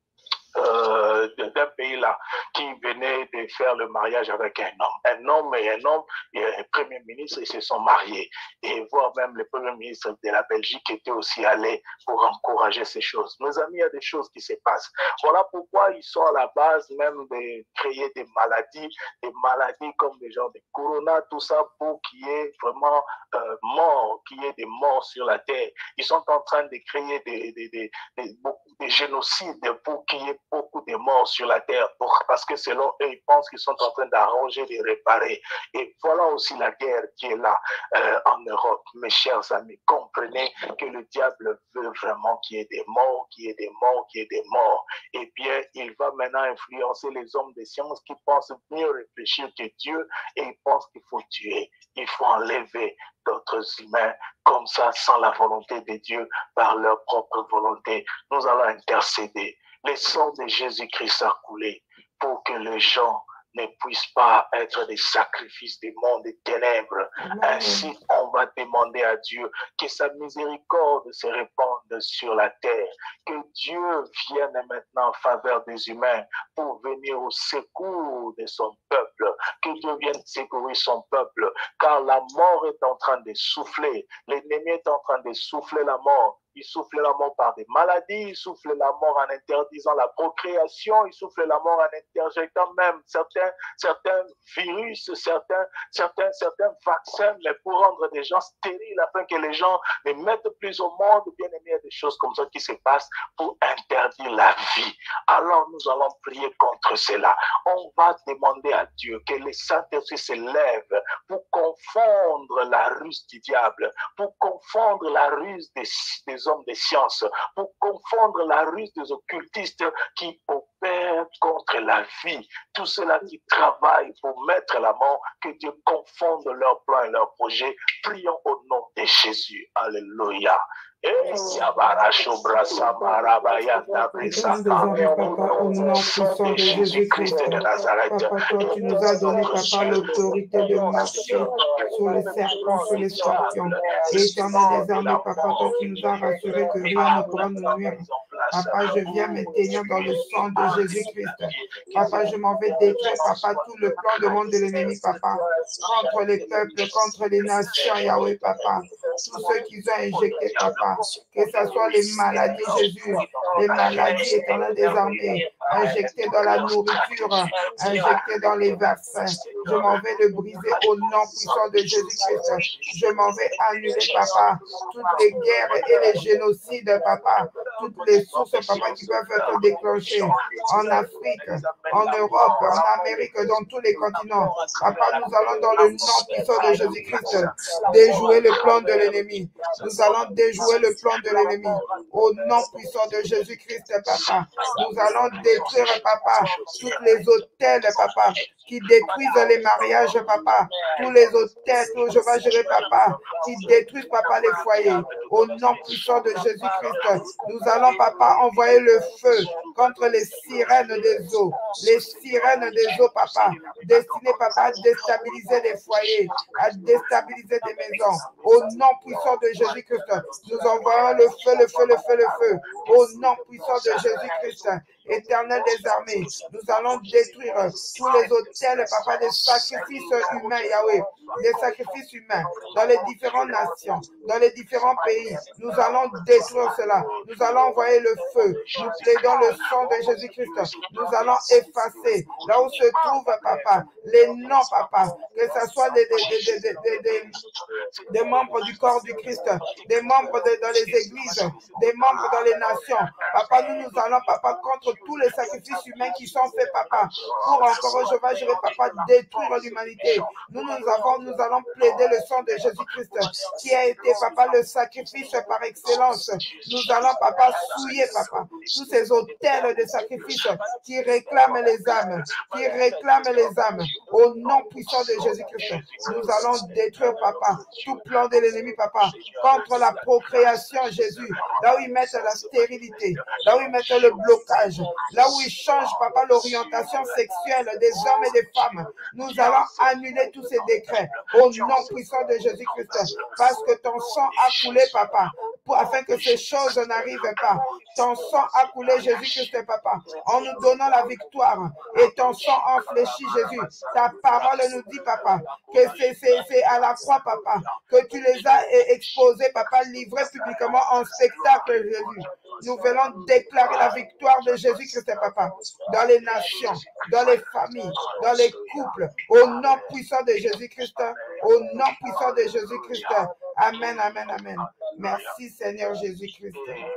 Euh, d'un pays là qui venait de faire le mariage avec un homme. Un homme et un homme, et un premier ministre, ils se sont mariés. Et voire même le premier ministre de la Belgique était aussi allé pour encourager ces choses. Mes amis, il y a des choses qui se passent. Voilà pourquoi ils sont à la base même de créer des maladies, des maladies comme des genres de corona, tout ça pour qu'il y ait vraiment euh, mort, qu'il y ait des morts sur la terre. Ils sont en train de créer des, des, des, des, beaucoup, des génocides pour qu'il y ait beaucoup de morts sur la terre, pour, parce que selon eux, ils pensent qu'ils sont en train d'arranger, de réparer. Et voilà aussi la guerre qui est là euh, en Europe. Mes chers amis, comprenez que le diable veut vraiment qu'il y ait des morts, qu'il y ait des morts, qu'il y ait des morts. Et bien, il va maintenant influencer les hommes de science qui pensent mieux réfléchir que Dieu, et ils pensent qu'il faut tuer, il faut enlever d'autres humains comme ça, sans la volonté de Dieu, par leur propre volonté. Nous allons intercéder. Le sang de Jésus-Christ a coulé pour que les gens ne puissent pas être des sacrifices des mondes des ténèbres. Amen. Ainsi, on va demander à Dieu que sa miséricorde se répande sur la terre, que Dieu vienne maintenant en faveur des humains pour venir au secours de son peuple, que Dieu vienne secourir son peuple, car la mort est en train de souffler, l'ennemi est en train de souffler la mort. il souffle la mort par des maladies, il souffle la mort en interdisant la procréation, il souffle la mort en interjectant même certains, certains virus, certains, certains, certains vaccins, mais pour rendre des gens stériles afin que les gens ne mettent plus au monde. Bien aimé, il y a des choses comme ça qui se passent pour interdire la vie. Alors nous allons prier contre cela. On va demander à Dieu que les Saint-Esprit se lèvent pour confondre la ruse du diable, pour confondre la ruse des, des hommes de science, pour confondre la ruse des occultistes qui opèrent contre la vie. Tous ceux-là qui travaillent pour mettre la mort, que Dieu confonde leurs plans et leurs projets. Prions au nom de Jésus. Alléluia. Et
Nous désormais, papa, au nom puissant de Jésus-Christ, papa, toi, tu nous as donné, papa, l'autorité de marcher sur les serpents, sur les scorpions. Éternel des armées, papa, toi, tu nous as rassuré que rien ne pourra nous nuire. Papa, je viens me tenir dans le sang de Jésus-Christ. Papa, je m'en vais détruire, papa, tout le plan de monde de l'ennemi, papa, contre les peuples, contre les nations, Yahweh, papa, tous ceux qui ont injecté, papa, que ce soit les maladies, Jésus, les maladies éternelles des armées, injectées dans la nourriture, injectées dans les vaccins. Je m'en vais le briser au nom puissant de Jésus-Christ. Je m'en vais annuler, papa, toutes les guerres et les génocides, papa, toutes les sources, papa, qui peuvent être déclenchées en Afrique, en Europe, en Amérique, dans tous les continents. Papa, nous allons dans le nom puissant de Jésus-Christ déjouer le plan de l'ennemi. Nous allons déjouer le plan de l'ennemi. Au nom puissant de Jésus-Christ, papa, nous allons détruire, papa, tous les hôtels, papa, qui détruisent les mariages, papa, tous les hôtels, tout, je vais gérer, papa, qui détruisent, papa, les foyers. Au nom puissant de Jésus-Christ, nous allons, papa, envoyer le feu contre les sirènes des eaux, les sirènes des eaux, papa, destinées, papa, à déstabiliser les foyers, à déstabiliser des maisons. Au nom puissant de Jésus-Christ, nous envoyons le feu, le feu, le feu, le feu. Au nom puissant de Jésus-Christ, Éternel des armées, nous allons détruire tous les hôtels, papa, des sacrifices humains, Yahweh, des sacrifices humains dans les différentes nations, dans les différents pays. Nous allons détruire cela. Nous allons envoyer le feu. Nous plaidons le sang de Jésus-Christ. Nous allons effacer là où se trouvent, papa, les noms, papa, que ce soit des, des, des, des, des, des, des membres du corps du Christ, des membres de, dans les églises, des membres dans les nations. Papa, nous nous allons, papa, contre tous les sacrifices humains qui sont faits, papa, pour encore, je vais gérer, papa, détruire l'humanité. Nous, nous avons, nous allons plaider le sang de Jésus-Christ, qui a été, papa, le sacrifice par excellence. Nous allons, papa, souiller, papa, tous ces hôtels de sacrifice qui réclament les âmes, qui réclament les âmes. Au nom puissant de Jésus-Christ, nous allons détruire, papa, tout plan de l'ennemi, papa, contre la procréation, Jésus, là où ils mettent la stérilité, là où ils mettent le blocage, là où ils changent, papa, l'orientation sexuelle des hommes et des femmes. Nous allons annuler tous ces décrets au nom puissant de Jésus-Christ, parce que ton sang a coulé, papa, pour, afin que ces choses n'arrivent pas. Ton sang a coulé, Jésus-Christ, papa, en nous donnant la victoire, et ton sang enfléchit, Jésus. Ta parole nous dit, papa, que c'est à la croix, papa, que tu les as exposés, papa, livrés publiquement en spectacle, Jésus. Nous venons déclarer la victoire de Jésus-Christ, papa, dans les nations, dans les familles, dans les couples, au nom puissant de Jésus-Christ, au nom puissant de Jésus-Christ. Amen, amen, amen. Merci, Seigneur Jésus-Christ.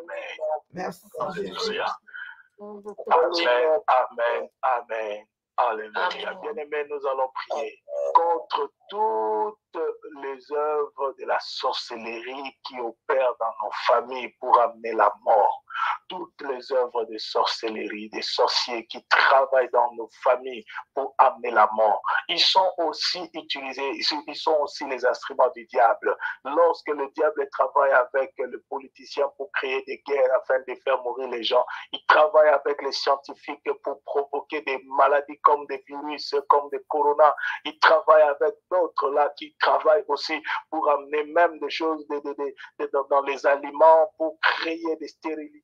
Merci, Jésus.
Amen, amen, amen. Alléluia. Bien-aimés, nous allons prier contre toutes les œuvres de la sorcellerie qui opèrent dans nos familles pour amener la mort. Toutes les œuvres de sorcellerie, des sorciers qui travaillent dans nos familles pour amener la mort. Ils sont aussi utilisés, ils sont aussi les instruments du diable. Lorsque le diable travaille avec le politicien pour créer des guerres afin de faire mourir les gens, il travaille avec les scientifiques pour provoquer des maladies comme des virus, comme des corona. Il travaille avec d'autres là qui travaillent aussi pour amener même des choses de, de, de, de, dans les aliments, pour créer des stérilités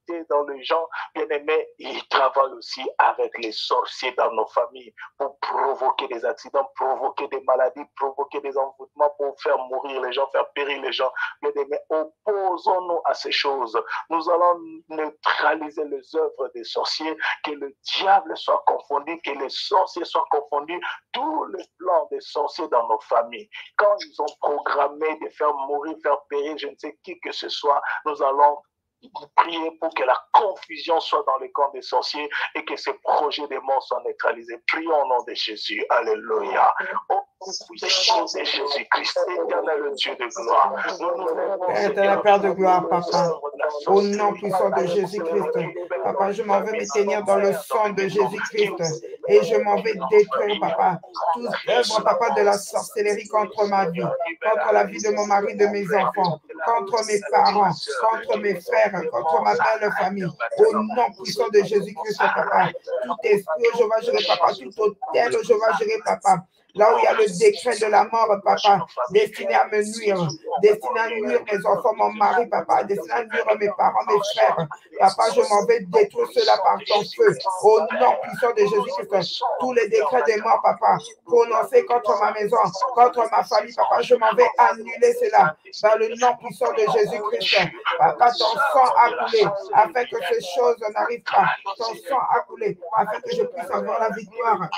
activité dans les gens, bien aimé, il travaille aussi avec les sorciers dans nos familles pour provoquer des accidents, provoquer des maladies, provoquer des envoûtements, pour faire mourir les gens, faire périr les gens. Bien aimé, opposons-nous à ces choses. Nous allons neutraliser les œuvres des sorciers, que le diable soit confondu, que les sorciers soient confondus, tous les plans des sorciers dans nos familles. Quand ils ont programmé de faire mourir, faire périr, je ne sais qui que ce soit, nous allons prier pour que la confusion soit dans le camp des sorciers et que ces projets de mort soient neutralisés. Prions au nom de Jésus. Alléluia. Au puissant de Jésus-Christ, éternel Dieu de gloire.
Éternel Père de gloire, Papa, au nom puissant de Jésus-Christ, Papa, je m'en vais me tenir dans le sang de Jésus-Christ et je m'en vais détruire, Papa, toute œuvre, Papa, de la sorcellerie contre ma vie, contre la vie de mon mari, de mes enfants, contre mes parents, contre mes frères, contre ma belle famille, au nom puissant de Jésus-Christ, Papa. Tout esprit, je vais gérer, Papa, tout hôtel, je vais gérer, Papa. Là où il y a le décret de la mort, Papa, destiné à me nuire, destiné à nuire mes enfants, mon mari, Papa, destiné à nuire mes parents, mes frères. Papa, je m'en vais détruire cela par ton feu. Au nom puissant de Jésus-Christ, tous les décrets de mort, Papa, prononcés contre ma maison, contre ma famille, Papa, je m'en vais annuler cela dans le nom puissant de Jésus-Christ. Papa, ton sang a coulé afin que ces choses n'arrivent pas. Ton sang a coulé afin que je puisse avoir la victoire.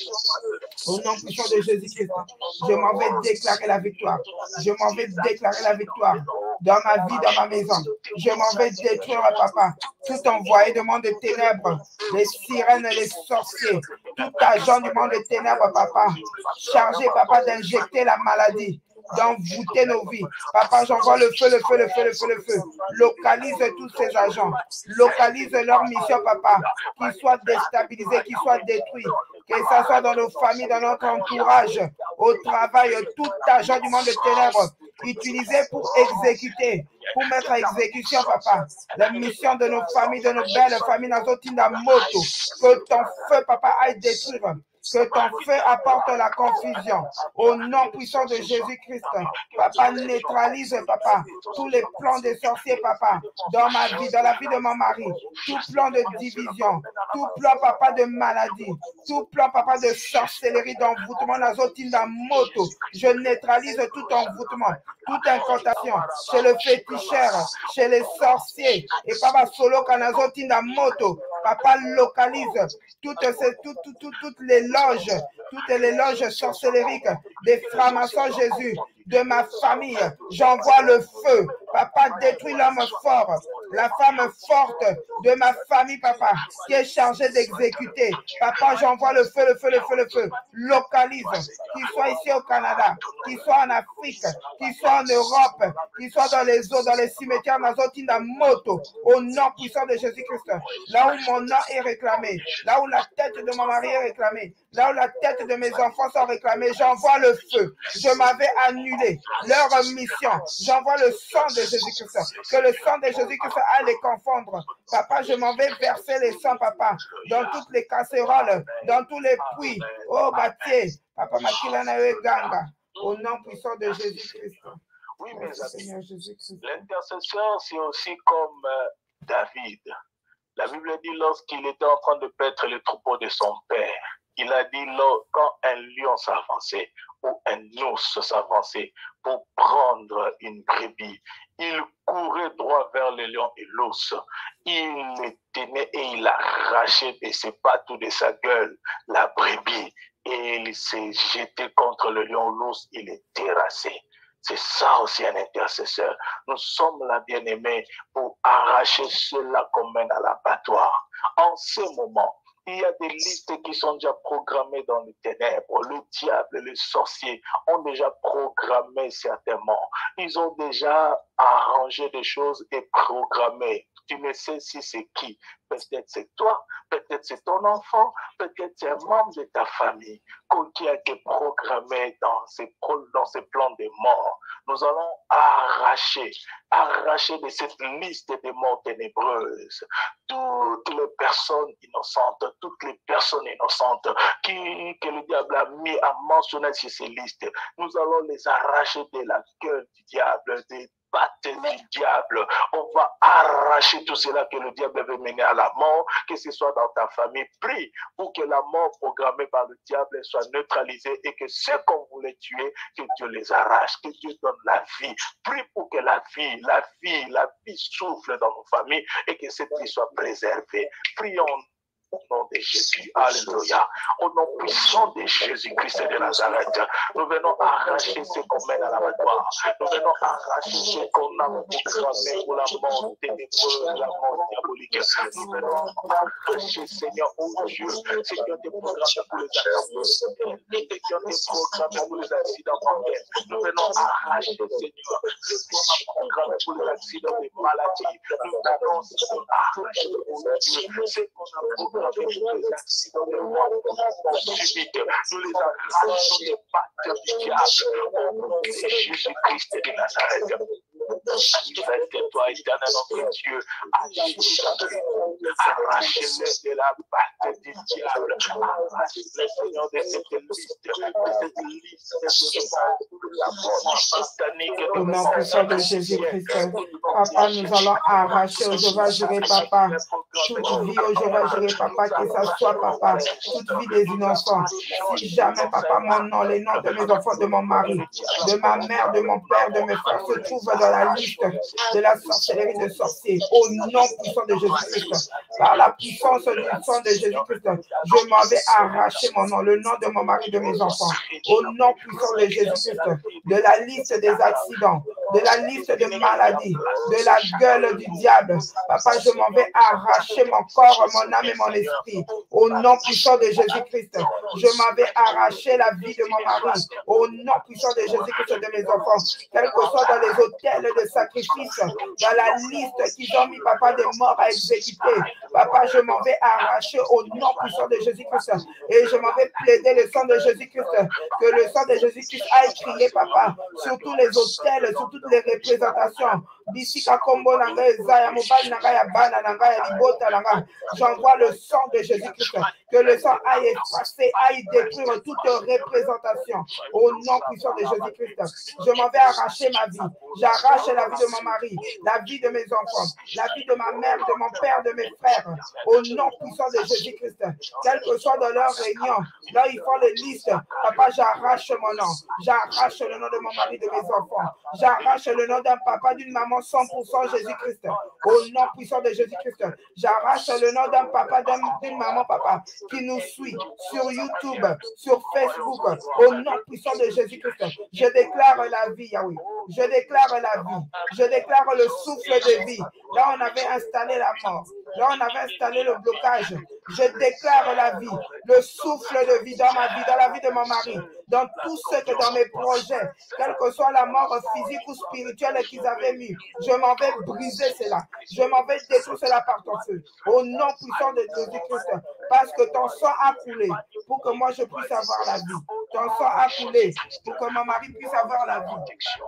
Au nom puissant de Jésus-Christ, je m'en vais déclarer la victoire. Je m'en vais déclarer la victoire dans ma vie, dans ma maison. Je m'en vais détruire, Papa, tout envoyé de monde de ténèbres, les sirènes, les sorciers, tout agent du monde de ténèbres, Papa, chargé, Papa, d'injecter la maladie, d'envoûter nos vies. Papa, j'envoie le feu, le feu, le feu, le feu, le feu. Localise tous ces agents. Localise leur mission, Papa, qu'ils soient déstabilisés, qu'ils soient détruits. Que ce soit dans nos familles, dans notre entourage, au travail, tout agent du monde de ténèbres, utilisé pour exécuter, pour mettre à exécution, Papa, la mission de nos familles, de nos belles familles, dans notre moto. Que ton feu, Papa, aille détruire. Que ton feu apporte la confusion. Au nom puissant de Jésus-Christ, Papa, neutralise, Papa, tous les plans des sorciers, Papa, dans ma vie, dans la vie de mon mari. Tout plan de division, tout plan, Papa, de maladie, tout plan, Papa, de sorcellerie, d'envoûtement, dans la moto. Je neutralise tout envoûtement, toute incantation chez le féticheur, chez les sorciers. Et Papa, solo, kanazotinda moto. Papa, localise toutes, ces, toutes, toutes, toutes, toutes les loges, toutes les loges sorcellériques des francs-maçons Jésus, de ma famille. J'envoie le feu. Papa, détruis l'homme fort, la femme forte de ma famille, Papa, qui est chargée d'exécuter. Papa, j'envoie le feu, le feu, le feu, le feu. Localise, qu'il soit ici au Canada, qu'il soit en Afrique, qu'il soit en Europe, qu'il soit dans les eaux, dans les cimetières, dans la moto, au nom puissant de Jésus-Christ. Là où mon nom est réclamé, là où la tête de mon mari est réclamée, là où la tête de mes enfants sont réclamées, j'envoie le feu. Je m'avais annulé leur mission. J'envoie le sang de Jésus-Christ. Que le sang de Jésus-Christ aille les confondre. Papa, je m'en vais verser les sangs, Papa, dans toutes les casseroles, dans tous les puits. Oh, Batié, Papa, Makilana Ganga, au nom puissant de Jésus-Christ.
Oui, mes amis, l'intercesseur, c'est aussi comme euh, David. La Bible dit lorsqu'il était en train de paître les troupeaux de son père, il a dit quand un lion s'avançait ou un ours s'avançait pour prendre une brebis, il courait droit vers le lion et l'ours. Il les tenait et il arrachait de ses pattes ou de sa gueule la brebis. Et il s'est jeté contre le lion ou l'ours, il est terrassé. C'est ça aussi un intercesseur. Nous sommes là, bien-aimés, pour arracher cela qu'on mène à l'abattoir. En ce moment, il y a des listes qui sont déjà programmées dans les ténèbres. Le diable, les sorciers ont déjà programmé certainement. Ils ont déjà arrangé des choses et programmé. Tu ne sais si c'est qui. Peut-être c'est toi, peut-être c'est ton enfant, peut-être c'est un membre de ta famille qui a été programmé dans ces, dans ces plans de mort. Nous allons arracher, arracher de cette liste de morts ténébreuses toutes les personnes innocentes, toutes les personnes innocentes qui, que le diable a mis à mentionner sur ces listes. Nous allons les arracher de la gueule du diable, de pattes du diable. On va arracher tout cela que le diable veut mener à la mort, que ce soit dans ta famille. Prie pour que la mort programmée par le diable soit neutralisée et que ceux qu'on voulait tuer, que Dieu les arrache, que Dieu donne la vie. Prie pour que la vie, la vie, la vie souffle dans nos familles et que cette vie soit préservée. Prions au nom de Jésus, alléluia. Au nom puissant de Jésus-Christ de Nazareth, nous venons arracher ce qu'on mène à l'abattoir. Nous venons arracher ce qu'on a programmé pour la mort ténébreuse, la mort diabolique. Nous venons arracher, Seigneur, oh Dieu, ce qui ont été programmés pour les accidents, ce qui ont été programmés pour les accidents mortels. Nous venons arracher, Seigneur, ce qu'on a programmé pour les accidents des maladies. Nous venons arracher, oh Dieu, ce qu'on a programmé avec les accidents de mort subite. Nous les arrachons des pattes du diable au nom de Jésus-Christ de Nazareth. Manifeste-toi, éternel notre Dieu, agis, arrache-les de la patte du diable, arrache-les, Seigneur, de cette liste, de cette liste de la mort satanique.
Au nom puissant de Jésus-Christ, Papa, nous allons arracher, je vais jurer, Papa, toute vie, je vais jurer, Papa, que ça soit, Papa, toute vie des innocents. Si jamais, Papa, mon nom, les noms de mes enfants, de mon mari, de ma mère, de mon père, de mes frères se trouvent dans la liste de la sorcellerie de sorciers, au nom puissant de Jésus-Christ, par la puissance du sang de Jésus-Christ, je m'en vais arracher mon nom, le nom de mon mari, de mes enfants, au nom puissant de Jésus-Christ, de la liste des accidents, de la liste de maladies, de la gueule du diable. Papa, je m'en vais arracher mon corps, mon âme et mon esprit, au nom puissant de Jésus-Christ. Je m'en vais arracher la vie de mon mari, au nom puissant de Jésus-Christ, de mes enfants, quel que soit dans les hôtels de sacrifice, dans la liste qu'ils ont mis, Papa, des morts à exécuter. Papa, je m'en vais arracher au nom puissant de Jésus-Christ et je m'en vais plaider le sang de Jésus-Christ, que le sang de Jésus-Christ aille crier, Papa, sur tous les hôtels, sur toutes les représentations. J'envoie le sang de Jésus-Christ, que le sang aille effacer, aille détruire toute représentation au nom puissant de Jésus-Christ. Je m'en vais arracher ma vie, j'arrache la vie de mon mari, la vie de mes enfants, la vie de ma mère, de mon père, de mes frères, au nom puissant de Jésus-Christ, quel que soit dans leur réunion, là ils font les listes, Papa, j'arrache mon nom, j'arrache le nom de mon mari, de mes enfants, j'arrache le nom d'un papa, d'une maman, cent pour cent Jésus-Christ, au nom puissant de Jésus-Christ, j'arrache le nom d'un papa, d'une maman, papa, qui nous suit sur YouTube, sur Facebook, au nom puissant de Jésus-Christ, je déclare la vie, Yahweh, je déclare la vie, je déclare le souffle de vie, là on avait installé la mort, là on avait installé le blocage, je déclare la vie, le souffle de vie dans ma vie, dans la vie de mon mari, dans tout ce que dans mes projets, quelle que soit la mort physique ou spirituelle qu'ils avaient mis, je m'en vais briser cela, je m'en vais détruire cela par ton feu, au nom puissant de Jésus-Christ, parce que ton sang a coulé pour que moi je puisse avoir la vie, ton sang a coulé pour que mon mari puisse avoir la vie,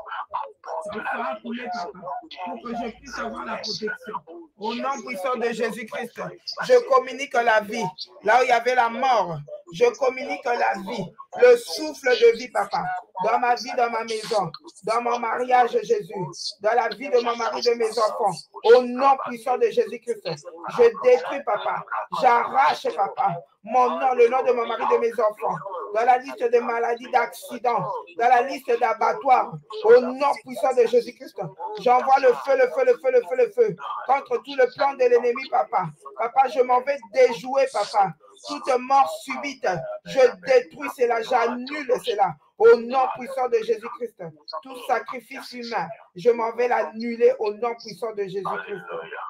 ton sang a coulé, papa, pour que je puisse avoir la protection, au nom puissant de Jésus-Christ, je communique la vie, là où il y avait la mort, je communique la vie, le souffle de vie, papa, dans ma vie, dans ma maison, dans mon mariage, Jésus, dans la vie de mon mari, de mes enfants, au nom puissant de Jésus-Christ, je détruis, papa, j'arrache, papa, mon nom, le nom de mon mari, de mes enfants, dans la liste de maladies, d'accidents, dans la liste d'abattoirs, au nom puissant de Jésus-Christ, j'envoie le feu, le feu, le feu, le feu, le feu, contre tout le plan de l'ennemi, papa, papa, je m'en vais déjouer, papa, toute mort subite, je détruis cela, j'annule cela, au nom puissant de Jésus-Christ, tout sacrifice humain, je m'en vais l'annuler au nom puissant de Jésus-Christ.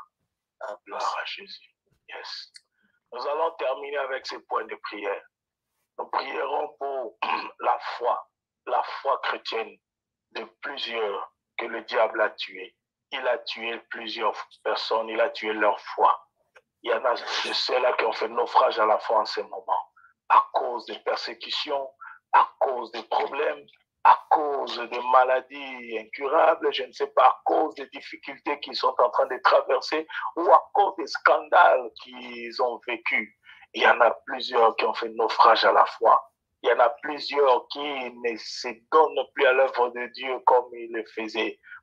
Gloire à Jésus. Yes. Nous allons terminer avec ces points de prière. Nous prierons pour la foi, la foi chrétienne de plusieurs que le diable a tués. Il a tué plusieurs personnes, il a tué leur foi. Il y en a de ceux-là qui ont fait naufrage à la foi en ce moment, à cause des persécutions, à cause des problèmes, à cause de maladies incurables, je ne sais pas, à cause des difficultés qu'ils sont en train de traverser ou à cause des scandales qu'ils ont vécus. Il y en a plusieurs qui ont fait naufrage à la foi. Il y en a plusieurs qui ne se donnent plus à l'œuvre de Dieu comme ils le faisaient.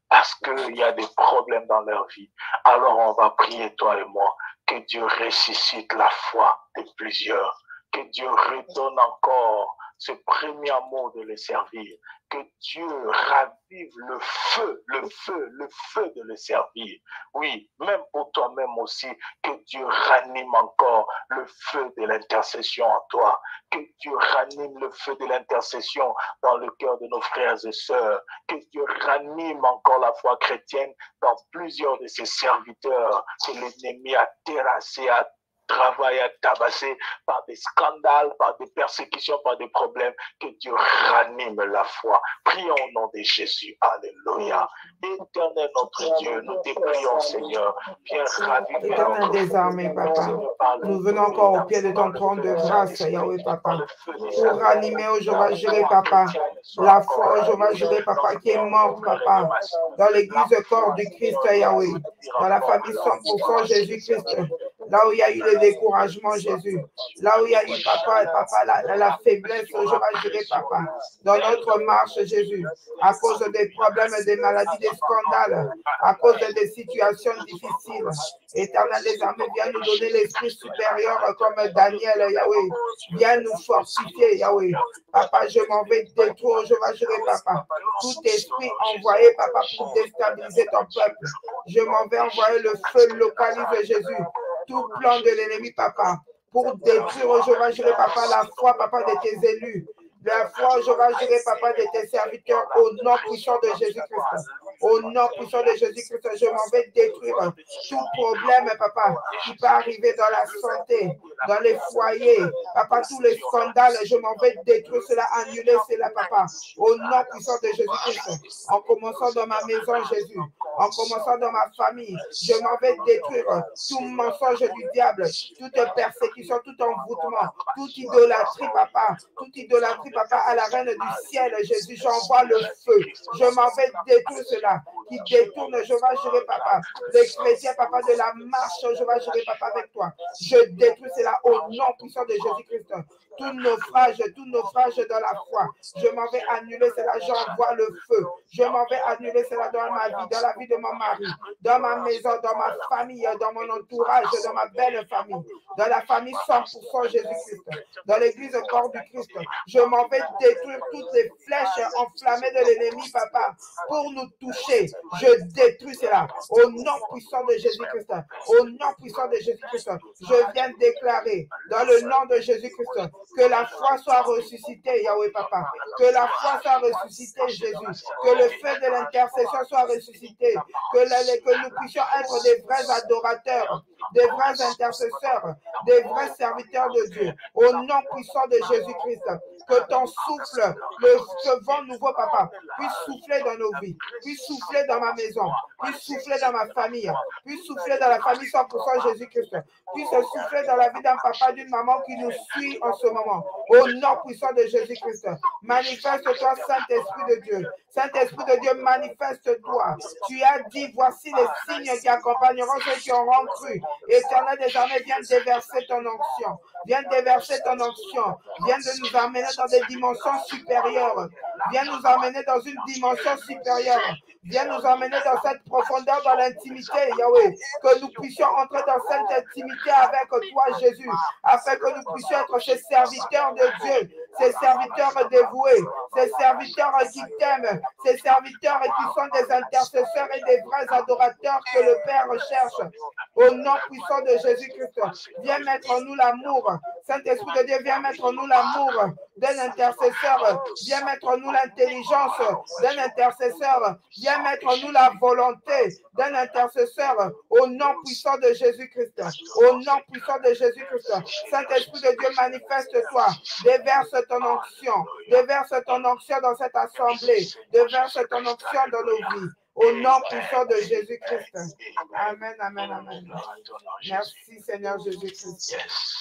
parce qu'il y a des problèmes dans leur vie. Alors on va prier, toi et moi, que Dieu ressuscite la foi de plusieurs, que Dieu redonne encore ce premier amour de le servir, que Dieu ravive le feu, le feu, le feu de le servir. Oui, même pour toi-même aussi, que Dieu ranime encore le feu de l'intercession en toi, que Dieu ranime le feu de l'intercession dans le cœur de nos frères et sœurs, que Dieu ranime encore la foi chrétienne dans plusieurs de ses serviteurs que l'ennemi a terrassés, a travaillé à tabasser par des scandales, par des persécutions, par des problèmes, que Dieu ranime la foi. Prions au nom de Jésus. Alléluia. Éternel notre Dieu, nous te prions, Seigneur. Viens raviver
Éternel des armées, Papa. Nous venons encore au pied de ton trône de grâce, Yahweh, Papa, pour ranimer au Jéhovah Jireh, Papa, la foi au Jéhovah Jireh, Papa, qui est morte, Papa, dans l'église corps du Christ, Yahweh, dans la famille cent pour cent Jésus-Christ. Là où il y a eu le découragement, Jésus. Là où il y a eu, papa, papa la, la, la faiblesse, je vais gérer, papa. Dans notre marche, Jésus. À cause des problèmes, des maladies, des scandales. À cause des situations difficiles. Éternel des armées, viens nous donner l'esprit supérieur comme Daniel, Yahweh. Viens nous fortifier, Yahweh. Papa, je m'en vais détruire, je vais gérer, papa. Tout esprit envoyé, papa, pour déstabiliser ton peuple. Je m'en vais envoyer le feu, localise Jésus. Tout plan de l'ennemi, papa, pour détruire, je vais gérer, papa, la foi, papa, de tes élus. La foi, je vais gérer, papa, de tes serviteurs au nom puissant de Jésus-Christ. Au nom puissant de Jésus-Christ, je m'en vais détruire tout problème, papa, qui peut arriver dans la santé, dans les foyers. Papa, tous les scandales, je m'en vais détruire cela, annuler cela, papa. Au nom puissant de Jésus-Christ. En commençant dans ma maison, Jésus. En commençant dans ma famille, je m'en vais détruire tout mensonge du diable, toute persécution, tout envoûtement, toute idolâtrie, papa, toute idolâtrie, papa, à la reine du ciel, Jésus, j'envoie le feu. Je m'en vais détruire cela, qui détourne, je vais gérer, papa, les chrétiens, papa, de la marche, je vais gérer, papa, avec toi. Je détruis cela au nom puissant de Jésus-Christ. Tout naufrage, tout naufrage dans la foi, je m'en vais annuler cela, j'envoie le feu. Je m'en vais annuler cela dans ma vie, dans la vie de mon mari, dans ma maison, dans ma famille, dans mon entourage, dans ma belle famille, dans la famille cent pour cent Jésus-Christ, dans l'église corps du Christ. Je m'en vais détruire toutes les flèches enflammées de l'ennemi, papa, pour nous toucher. Je détruis cela au nom puissant de Jésus-Christ. Au nom puissant de Jésus-Christ, je viens déclarer dans le nom de Jésus-Christ que la foi soit ressuscitée, Yahweh, papa. Que la foi soit ressuscitée, Jésus. Que le feu de l'intercession soit ressuscité. Que, les, que nous puissions être des vrais adorateurs, des vrais intercesseurs, des vrais serviteurs de Dieu. Au nom puissant de Jésus-Christ. Que ton souffle, le, ce vent nouveau, papa, puisse souffler dans nos vies, puisse souffler dans ma maison, puisse souffler dans ma famille, puisse souffler dans la famille cent pour cent Jésus-Christ, puisse souffler dans la vie d'un papa, d'une maman qui nous suit en ce moment. Au nom puissant de Jésus-Christ, manifeste-toi, Saint-Esprit de Dieu. Saint-Esprit de Dieu, manifeste-toi. Tu as dit, voici les signes qui accompagneront ceux qui auront cru. Éternel des armées, viens déverser ton onction. Viens déverser ton onction. Viens de nous amener dans des dimensions supérieures. Viens nous amener dans une dimension supérieure. Viens nous emmener dans cette profondeur, dans l'intimité, Yahweh. Que nous puissions entrer dans cette intimité avec toi, Jésus. Afin que nous puissions être ces serviteurs de Dieu. Ces serviteurs dévoués. Ces serviteurs qui t'aiment. Ces serviteurs qui sont des intercesseurs et des vrais adorateurs que le Père recherche. Au nom puissant de Jésus-Christ. Viens mettre en nous l'amour. Saint-Esprit de Dieu, viens mettre en nous l'amour d'un intercesseur. Viens mettre en nous l'intelligence d'un intercesseur. Viens mettre en nous la volonté d'un intercesseur. Au nom puissant de Jésus-Christ. Au nom puissant de Jésus-Christ. Saint-Esprit de Dieu, manifeste-toi. Déverse ton onction. Déverse ton onction dans cette assemblée. Déverse ton onction dans nos vies. Au nom puissant de Jésus-Christ. Amen, amen, amen. Merci Seigneur Jésus-Christ.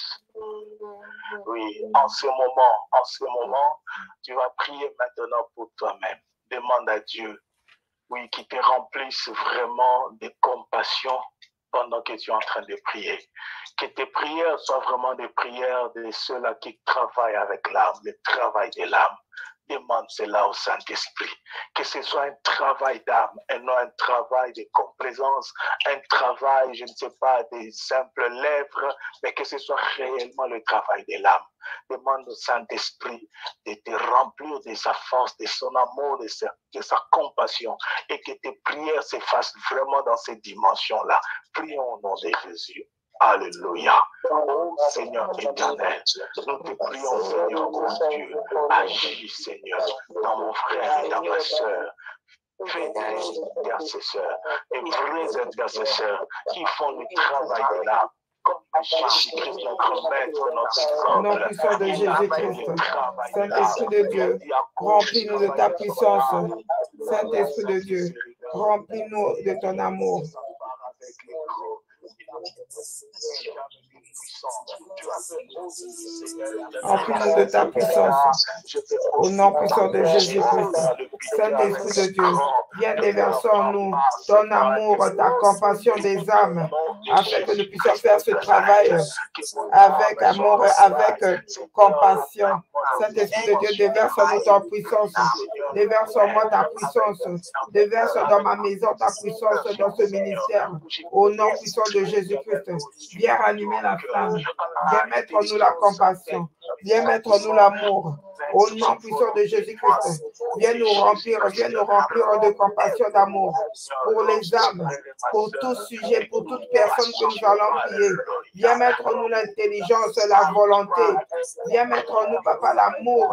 Oui, en ce moment, en ce moment, tu vas prier maintenant pour toi-même. Demande à Dieu, oui, qu'il te remplisse vraiment de compassion pendant que tu es en train de prier. Que tes prières soient vraiment des prières de ceux-là qui travaillent avec l'âme, le travail de l'âme. Demande cela au Saint-Esprit. Que ce soit un travail d'âme et non un travail de complaisance, un travail, je ne sais pas, des simples lèvres, mais que ce soit réellement le travail de l'âme. Demande au Saint-Esprit de te remplir de sa force, de son amour, de sa, de sa compassion, et que tes prières se fassent vraiment dans ces dimensions-là. Prions au nom de Jésus. Alléluia. Oh Seigneur éternel, nous te prions, Seigneur, oh Dieu, agis, Seigneur, dans mon frère et dans ma soeur. Fais des intercesseurs, des vrais intercesseurs qui font le travail de l'âme. Jésus-Christ, notre maître, notre socle.
Nom puissant de Jésus-Christ, Saint-Esprit de Dieu, remplis-nous de ta puissance. Saint-Esprit de Dieu, remplis-nous de ton amour. Remplis-nous de ta puissance. Au nom puissant de Jésus-Christ, Saint-Esprit de Dieu, viens déverser en nous ton amour, ta compassion des âmes, afin que nous puissions faire ce travail avec amour, avec compassion. Saint-Esprit de Dieu, déverse en nous ta puissance. Déverse en moi ta puissance. Déverse dans ma maison ta puissance dans ce ministère. Au nom puissant de Jésus-Christ, viens rallumer la flamme. Viens mettre en nous la compassion. Viens mettre en nous l'amour. Au nom puissant de Jésus-Christ, viens nous remplir, viens nous remplir de compassion, d'amour pour les âmes, pour tout sujet, pour toute personne que nous allons prier. Viens mettre en nous l'intelligence, la volonté. Viens mettre en nous, Papa, l'amour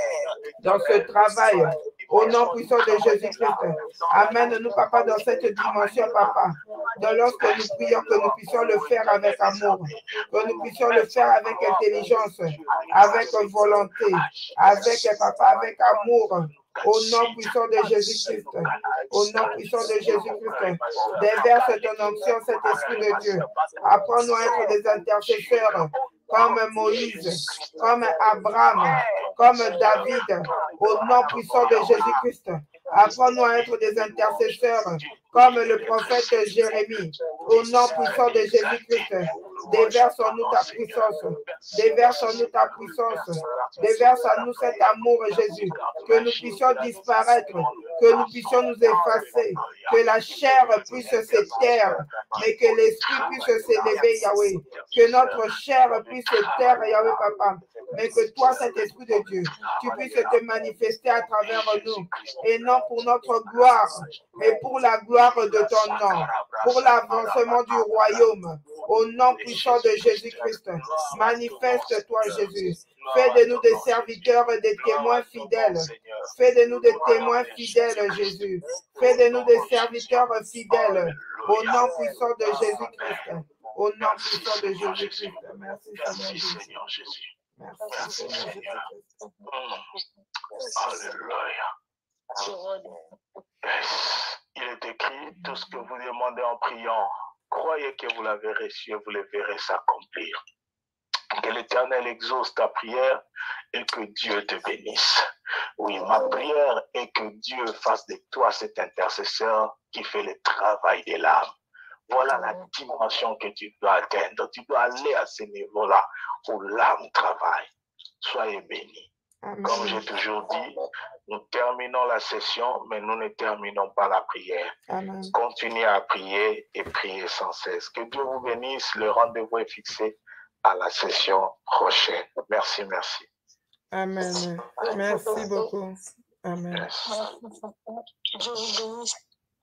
dans ce travail. Au nom puissant de Jésus-Christ, amène-nous, Papa, dans cette dimension, Papa. Donc, lorsque nous prions, que nous puissions le faire avec amour, que nous puissions le faire avec intelligence, avec volonté, avec, Papa, avec amour. Au nom puissant de Jésus-Christ, au nom puissant de Jésus-Christ, déverse ton onction, cet esprit de Dieu. Apprends-nous à être des intercesseurs comme Moïse, comme Abraham, comme David, au nom puissant de Jésus-Christ. Apprends-nous à être des intercesseurs comme le prophète Jérémie, au nom puissant de Jésus-Christ. Déverse en nous ta puissance, déverse en nous ta puissance, déverse en nous cet amour, Jésus, que nous puissions disparaître, que nous puissions nous effacer, que la chair puisse se taire, mais que l'esprit puisse s'élever, Yahweh, que notre chair puisse se taire, Yahweh, Papa, mais que toi, cet esprit de Dieu, tu puisses te manifester à travers nous, et non pour notre gloire, mais pour la gloire de ton nom, pour l'avancement du royaume. Au nom puissant de Jésus-Christ, manifeste-toi, Jésus. Fais de nous des serviteurs et des témoins fidèles. Fais de nous des témoins fidèles, Jésus. Fais de nous des serviteurs fidèles. Au nom puissant de Jésus-Christ. Au nom puissant de Jésus-Christ. Merci, Seigneur Jésus. Merci, Seigneur.
Alléluia. Il est écrit, tout ce que vous demandez en priant, croyez que vous l'avez reçu et vous le verrez s'accomplir. Que l'Éternel exauce ta prière et que Dieu te bénisse. Oui, ma prière est que Dieu fasse de toi cet intercesseur qui fait le travail de l'âme. Voilà la dimension que tu dois atteindre. Tu dois aller à ce niveau-là où l'âme travaille. Soyez bénis. Amen. Comme j'ai toujours dit, nous terminons la session, mais nous ne terminons pas la prière. Amen. Continuez à prier et prier sans cesse. Que Dieu vous bénisse. Le rendez-vous est fixé à la session prochaine. Merci, merci.
Amen. Merci beaucoup. Amen.
Yes.